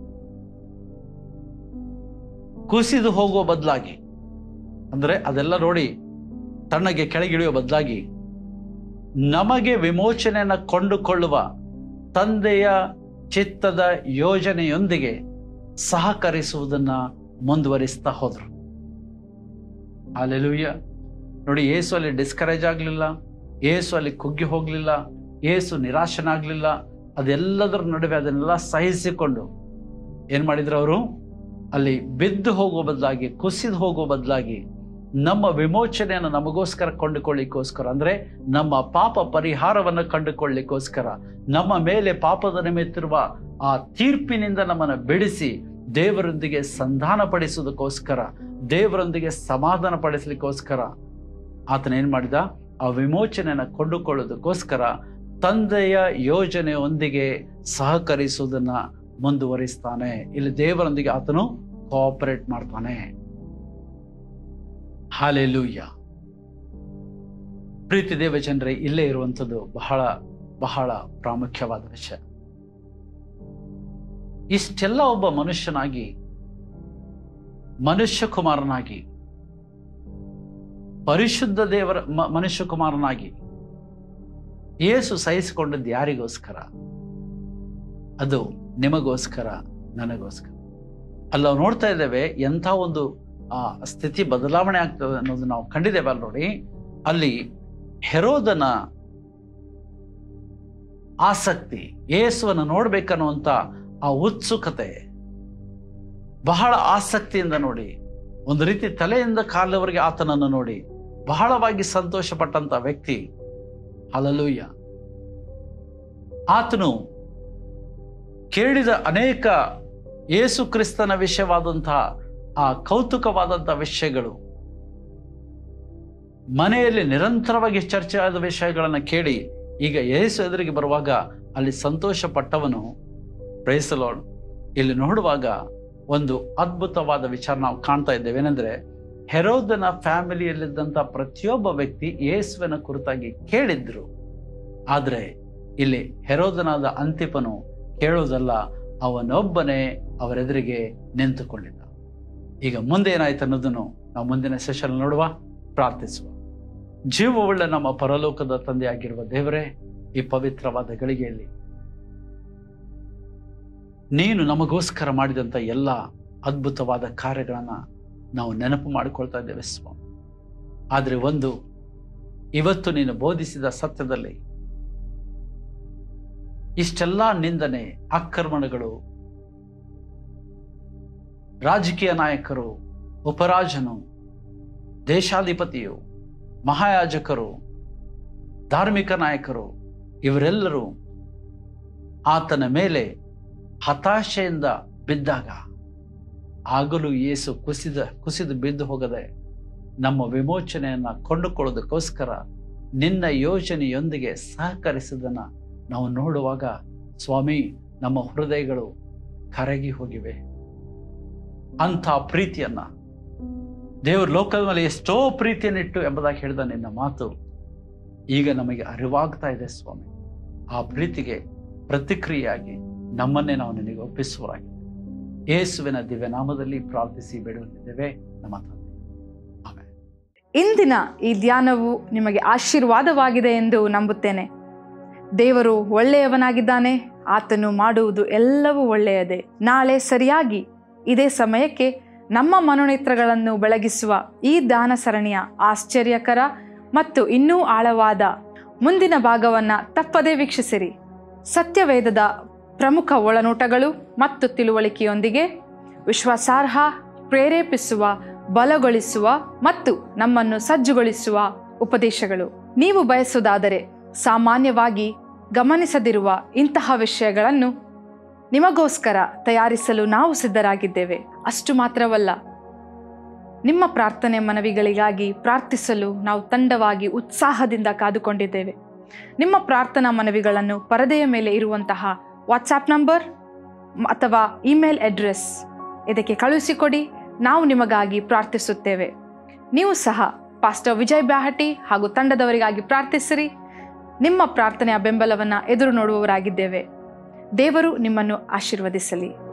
ಕುಸಿದು ಹೋಗುವ ಬದಲಾಗಿ, ಅಂದ್ರೆ ಅದೆಲ್ಲ ನೋಡಿ ತಣ್ಣಗೆ ಕೆಳಗಿಳಿಯುವ ಬದಲಾಗಿ ನಮಗೆ ವಿಮೋಚನೆಯನ್ನು ಕೊಂಡುಕೊಳ್ಳುವ ತಂದೆಯ ಚಿತ್ತದ ಯೋಜನೆಯೊಂದಿಗೆ ಸಹಕರಿಸುವುದನ್ನ ಮುಂದುವರಿಸ್ತಾ ಹೋದ್ರು. ಹಲ್ಲೆಲೂಯಾ. ನೋಡಿ, ಯೇಸು ಅಲ್ಲಿ ಡಿಸ್ಕರೇಜ್ ಆಗಲಿಲ್ಲ, ಯೇಸು ಅಲ್ಲಿ ಕುಗ್ಗಿ ಹೋಗಲಿಲ್ಲ, ಯೇಸು ನಿರಾಶನಾಗಲಿಲ್ಲ. ಅದೆಲ್ಲದರ ನಡುವೆ ಅದನ್ನೆಲ್ಲ ಸಹಿಸಿಕೊಂಡು ಏನು ಮಾಡಿದ್ರು ಅವರು? ಅಲ್ಲಿ ಬಿದ್ದು ಹೋಗುವ ಬದಲಾಗಿ, ಕುಸಿದು ಹೋಗುವ ಬದಲಾಗಿ ನಮ್ಮ ವಿಮೋಚನೆಯನ್ನು ನಮಗೋಸ್ಕರ ಕೊಂಡುಕೊಳ್ಳಿಕ್ಕೋಸ್ಕರ, ಅಂದರೆ ನಮ್ಮ ಪಾಪ ಪರಿಹಾರವನ್ನು ಕಂಡುಕೊಳ್ಳಿಕ್ಕೋಸ್ಕರ, ನಮ್ಮ ಮೇಲೆ ಪಾಪದ ನಿಮಿತ್ತಿರುವ ಆ ತೀರ್ಪಿನಿಂದ ನಮ್ಮನ್ನು ಬಿಡಿಸಿ ದೇವರೊಂದಿಗೆ ಸಂಧಾನ ಪಡಿಸೋದಕ್ಕೋಸ್ಕರ, ದೇವರೊಂದಿಗೆ ಸಮಾಧಾನ ಪಡಿಸಲಿಕ್ಕೋಸ್ಕರ ಆತನ ಏನು ಮಾಡಿದ? ಆ ವಿಮೋಚನೆಯನ್ನು ಕೊಂಡುಕೊಳ್ಳೋದಕ್ಕೋಸ್ಕರ ತಂದೆಯ ಯೋಜನೆಯೊಂದಿಗೆ ಸಹಕರಿಸುವುದನ್ನ ಮುಂದುವರಿಸ್ತಾನೆ. ಇಲ್ಲಿ ದೇವರೊಂದಿಗೆ ಆತನು ಕೋಆಪರೇಟ್ ಮಾಡ್ತಾನೆ. ಹಲ್ಲೆಲೂಯಾ. ಪ್ರೀತಿ ದೇವ ಜನರೇ, ಇಲ್ಲೇ ಇರುವಂಥದ್ದು ಬಹಳ ಬಹಳ ಪ್ರಾಮುಖ್ಯವಾದ ವಿಷಯ. ಇಷ್ಟೆಲ್ಲ ಒಬ್ಬ ಮನುಷ್ಯನಾಗಿ, ಮನುಷ್ಯ ಕುಮಾರನಾಗಿ, ಪರಿಶುದ್ಧ ದೇವರ ಮನುಷ್ಯ ಕುಮಾರನಾಗಿ ಯೇಸು ಸಹಿಸಿಕೊಂಡದ್ದು ಯಾರಿಗೋಸ್ಕರ? ಅದು ನಿಮಗೋಸ್ಕರ, ನನಗೋಸ್ಕರ. ಅಲ್ಲಿ ನಾವು ನೋಡ್ತಾ ಇದ್ದೇವೆ ಎಂಥ ಒಂದು ಆ ಸ್ಥಿತಿ ಬದಲಾವಣೆ ಆಗ್ತದೆ ಅನ್ನೋದು ನಾವು ಕಂಡಿದ್ದೇವೆ. ಅಲ್ಲಿ ನೋಡಿ, ಅಲ್ಲಿ ಹೆರೋದನ ಆಸಕ್ತಿ, ಯೇಸುವನ್ನು ನೋಡ್ಬೇಕನ್ನುವಂತ ಆ ಉತ್ಸುಕತೆ, ಬಹಳ ಆಸಕ್ತಿಯಿಂದ ನೋಡಿ, ಒಂದು ರೀತಿ ತಲೆಯಿಂದ ಕಾಲವರೆಗೆ ಆತನನ್ನು ನೋಡಿ ಬಹಳವಾಗಿ ಸಂತೋಷ ಪಟ್ಟಂತ ವ್ಯಕ್ತಿ. ಹಲ್ಲೆಲೂಯಾ. ಆತನು ಕೇಳಿದ ಅನೇಕ ಯೇಸು ಕ್ರಿಸ್ತನ ವಿಷಯವಾದಂತಹ ಆ ಕೌತುಕವಾದಂತಹ ವಿಷಯಗಳು, ಮನೆಯಲ್ಲಿ ನಿರಂತರವಾಗಿ ಚರ್ಚೆ ಆದ ವಿಷಯಗಳನ್ನು ಕೇಳಿ ಈಗ ಯೇಸು ಎದುರಿಗೆ ಬರುವಾಗ ಅಲ್ಲಿ ಸಂತೋಷ ಪಟ್ಟವನು. Praise the Lord. ಇಲ್ಲಿ ನೋಡುವಾಗ ಒಂದು ಅದ್ಭುತವಾದ ವಿಚಾರ ನಾವು ಕಾಣ್ತಾ ಇದ್ದೇವೆ. ಏನಂದ್ರೆ, ಹೆರೋದನ ಫ್ಯಾಮಿಲಿಯಲ್ಲಿದ್ದಂಥ ಪ್ರತಿಯೊಬ್ಬ ವ್ಯಕ್ತಿ ಯೇಸುವಿನ ಕುರಿತಾಗಿ ಕೇಳಿದ್ರು. ಆದರೆ ಇಲ್ಲಿ ಹೆರೋದನಾದ ಅಂತಿಪನು ಕೇಳುವುದಲ್ಲ, ಅವನೊಬ್ಬನೇ ಅವರೆದುರಿಗೆ ನಿಂತುಕೊಂಡಿದ್ದ. ಈಗ ಮುಂದೆ ಏನಾಯ್ತು ಅನ್ನೋದನ್ನು ನಾವು ಮುಂದಿನ ಸೆಷನ್ ನೋಡುವ, ಪ್ರಾರ್ಥಿಸುವ. ಜೀವವುಳ್ಳ ನಮ್ಮ ಪರಲೋಕದ ತಂದೆಯಾಗಿರುವ ದೇವರೇ, ಈ ಪವಿತ್ರವಾದ ಗಳಿಗೆಯಲ್ಲಿ ನೀನು ನಮಗೋಸ್ಕರ ಮಾಡಿದಂಥ ಎಲ್ಲ ಅದ್ಭುತವಾದ ಕಾರ್ಯಗಳನ್ನು ನಾವು ನೆನಪು ಮಾಡಿಕೊಳ್ತಾ ಇದ್ದೇವೆ ಸ್ವಾಮಿ. ಆದರೆ ಒಂದು, ಇವತ್ತು ನೀನು ಬೋಧಿಸಿದ ಸತ್ಯದಲ್ಲಿ ಇಷ್ಟೆಲ್ಲ ನಿಂದನೆ, ಆಕ್ರಮಣಗಳು, ರಾಜಕೀಯ ನಾಯಕರು, ಉಪರಾಜನು, ದೇಶಾಧಿಪತಿಯು, ಮಹಾಯಾಜಕರು, ಧಾರ್ಮಿಕ ನಾಯಕರು, ಇವರೆಲ್ಲರೂ ಆತನ ಮೇಲೆ ಹತಾಶೆಯಿಂದ ಬಿದ್ದಾಗ, ಆಗಲೂ ಯೇಸು ಕುಸಿದ ಕುಸಿದು ಬಿದ್ದು ಹೋಗದೆ ನಮ್ಮ ವಿಮೋಚನೆಯನ್ನ ಕೊಂಡುಕೊಳ್ಳೋದಕ್ಕೋಸ್ಕರ ನಿನ್ನ ಯೋಜನೆಯೊಂದಿಗೆ ಸಹಕರಿಸಿದನ್ನ ನಾವು ನೋಡುವಾಗ ಸ್ವಾಮಿ, ನಮ್ಮ ಹೃದಯಗಳು ಕರಗಿ ಹೋಗಿವೆ. ಅಂಥ ಪ್ರೀತಿಯನ್ನ ದೇವರು ಲೋಕದ ಮೇಲೆ ಎಷ್ಟೋ ಪ್ರೀತಿಯನ್ನಿಟ್ಟು ಎಂಬುದಾಗಿ ಹೇಳಿದ ನಿನ್ನ ಮಾತು ಈಗ ನಮಗೆ ಅರಿವಾಗ್ತಾ ಇದೆ ಸ್ವಾಮಿ. ಆ ಪ್ರೀತಿಗೆ ಪ್ರತಿಕ್ರಿಯೆಯಾಗಿ ನಮ್ಮನ್ನೇ ನಾವು ನಿನಗೆ ಒಪ್ಪಿಸುವರಾಗಿದೆ. ಯೇಸುವಿನ ದಿವ್ಯ ನಾಮದಲ್ಲಿ ಪ್ರಾರ್ಥಿಸಿ ಬೇಡುತ್ತಿದ್ದೇವೆ ನಮ್ಮ ತಂದೆ, ಆಮೆನ್. ಇಂದಿನ ಈ ಧ್ಯಾನವು ನಿಮಗೆ ಆಶೀರ್ವಾದವಾಗಿದೆ ಎಂದು ನಂಬುತ್ತೇನೆ. ದೇವರು ಒಳ್ಳೆಯವನಾಗಿದ್ದಾನೆ, ಆತನು ಮಾಡುವುದು ಎಲ್ಲವೂ ಒಳ್ಳೆಯದೇ. ನಾಳೆ ಸರಿಯಾಗಿ ಇದೇ ಸಮಯಕ್ಕೆ ನಮ್ಮ ಮನೋನೇತ್ರಗಳನ್ನು ಬೆಳಗಿಸುವ ಈ ದಾನ ಸರಣಿಯ ಆಶ್ಚರ್ಯಕರ ಮತ್ತು ಇನ್ನೂ ಆಳವಾದ ಮುಂದಿನ ಭಾಗವನ್ನು ತಪ್ಪದೇ ವೀಕ್ಷಿಸಿರಿ. ಸತ್ಯವೇದದ ಪ್ರಮುಖ ಒಳನೋಟಗಳು ಮತ್ತು ತಿಳುವಳಿಕೆಯೊಂದಿಗೆ ವಿಶ್ವಾಸಾರ್ಹ, ಪ್ರೇರೇಪಿಸುವ, ಬಲಗೊಳಿಸುವ ಮತ್ತು ನಮ್ಮನ್ನು ಸಜ್ಜುಗೊಳಿಸುವ ಉಪದೇಶಗಳು. ನೀವು ಬಯಸುವುದಾದರೆ ಸಾಮಾನ್ಯವಾಗಿ ಗಮನಿಸದಿರುವ ಇಂತಹ ವಿಷಯಗಳನ್ನು ನಿಮಗೋಸ್ಕರ ತಯಾರಿಸಲು ನಾವು ಸಿದ್ಧರಾಗಿದ್ದೇವೆ. ಅಷ್ಟು ಮಾತ್ರವಲ್ಲ, ನಿಮ್ಮ ಪ್ರಾರ್ಥನೆ ಮನವಿಗಳಿಗಾಗಿ ಪ್ರಾರ್ಥಿಸಲು ನಾವು ತಂಡವಾಗಿ ಉತ್ಸಾಹದಿಂದ ಕಾದುಕೊಂಡಿದ್ದೇವೆ. ನಿಮ್ಮ ಪ್ರಾರ್ಥನಾ ಮನವಿಗಳನ್ನು ಪರದೆಯ ಮೇಲೆ ಇರುವಂತಹ ವಾಟ್ಸಾಪ್ ನಂಬರ್ ಅಥವಾ ಇಮೇಲ್ ಅಡ್ರೆಸ್ ಇದಕ್ಕೆ ಕಳುಹಿಸಿಕೊಡಿ. ನಾವು ನಿಮಗಾಗಿ ಪ್ರಾರ್ಥಿಸುತ್ತೇವೆ. ನೀವು ಸಹ ಪಾಸ್ಟರ್ ವಿಜಯ್ ಬ್ಯಾಹಟಿ ಹಾಗೂ ತಂಡದವರಿಗಾಗಿ ಪ್ರಾರ್ಥಿಸಿರಿ. ನಿಮ್ಮ ಪ್ರಾರ್ಥನೆಯ ಬೆಂಬಲವನ್ನು ಎದುರು ನೋಡುವವರಾಗಿದ್ದೇವೆ. ದೇವರು ನಿಮ್ಮನ್ನು ಆಶೀರ್ವದಿಸಲಿ.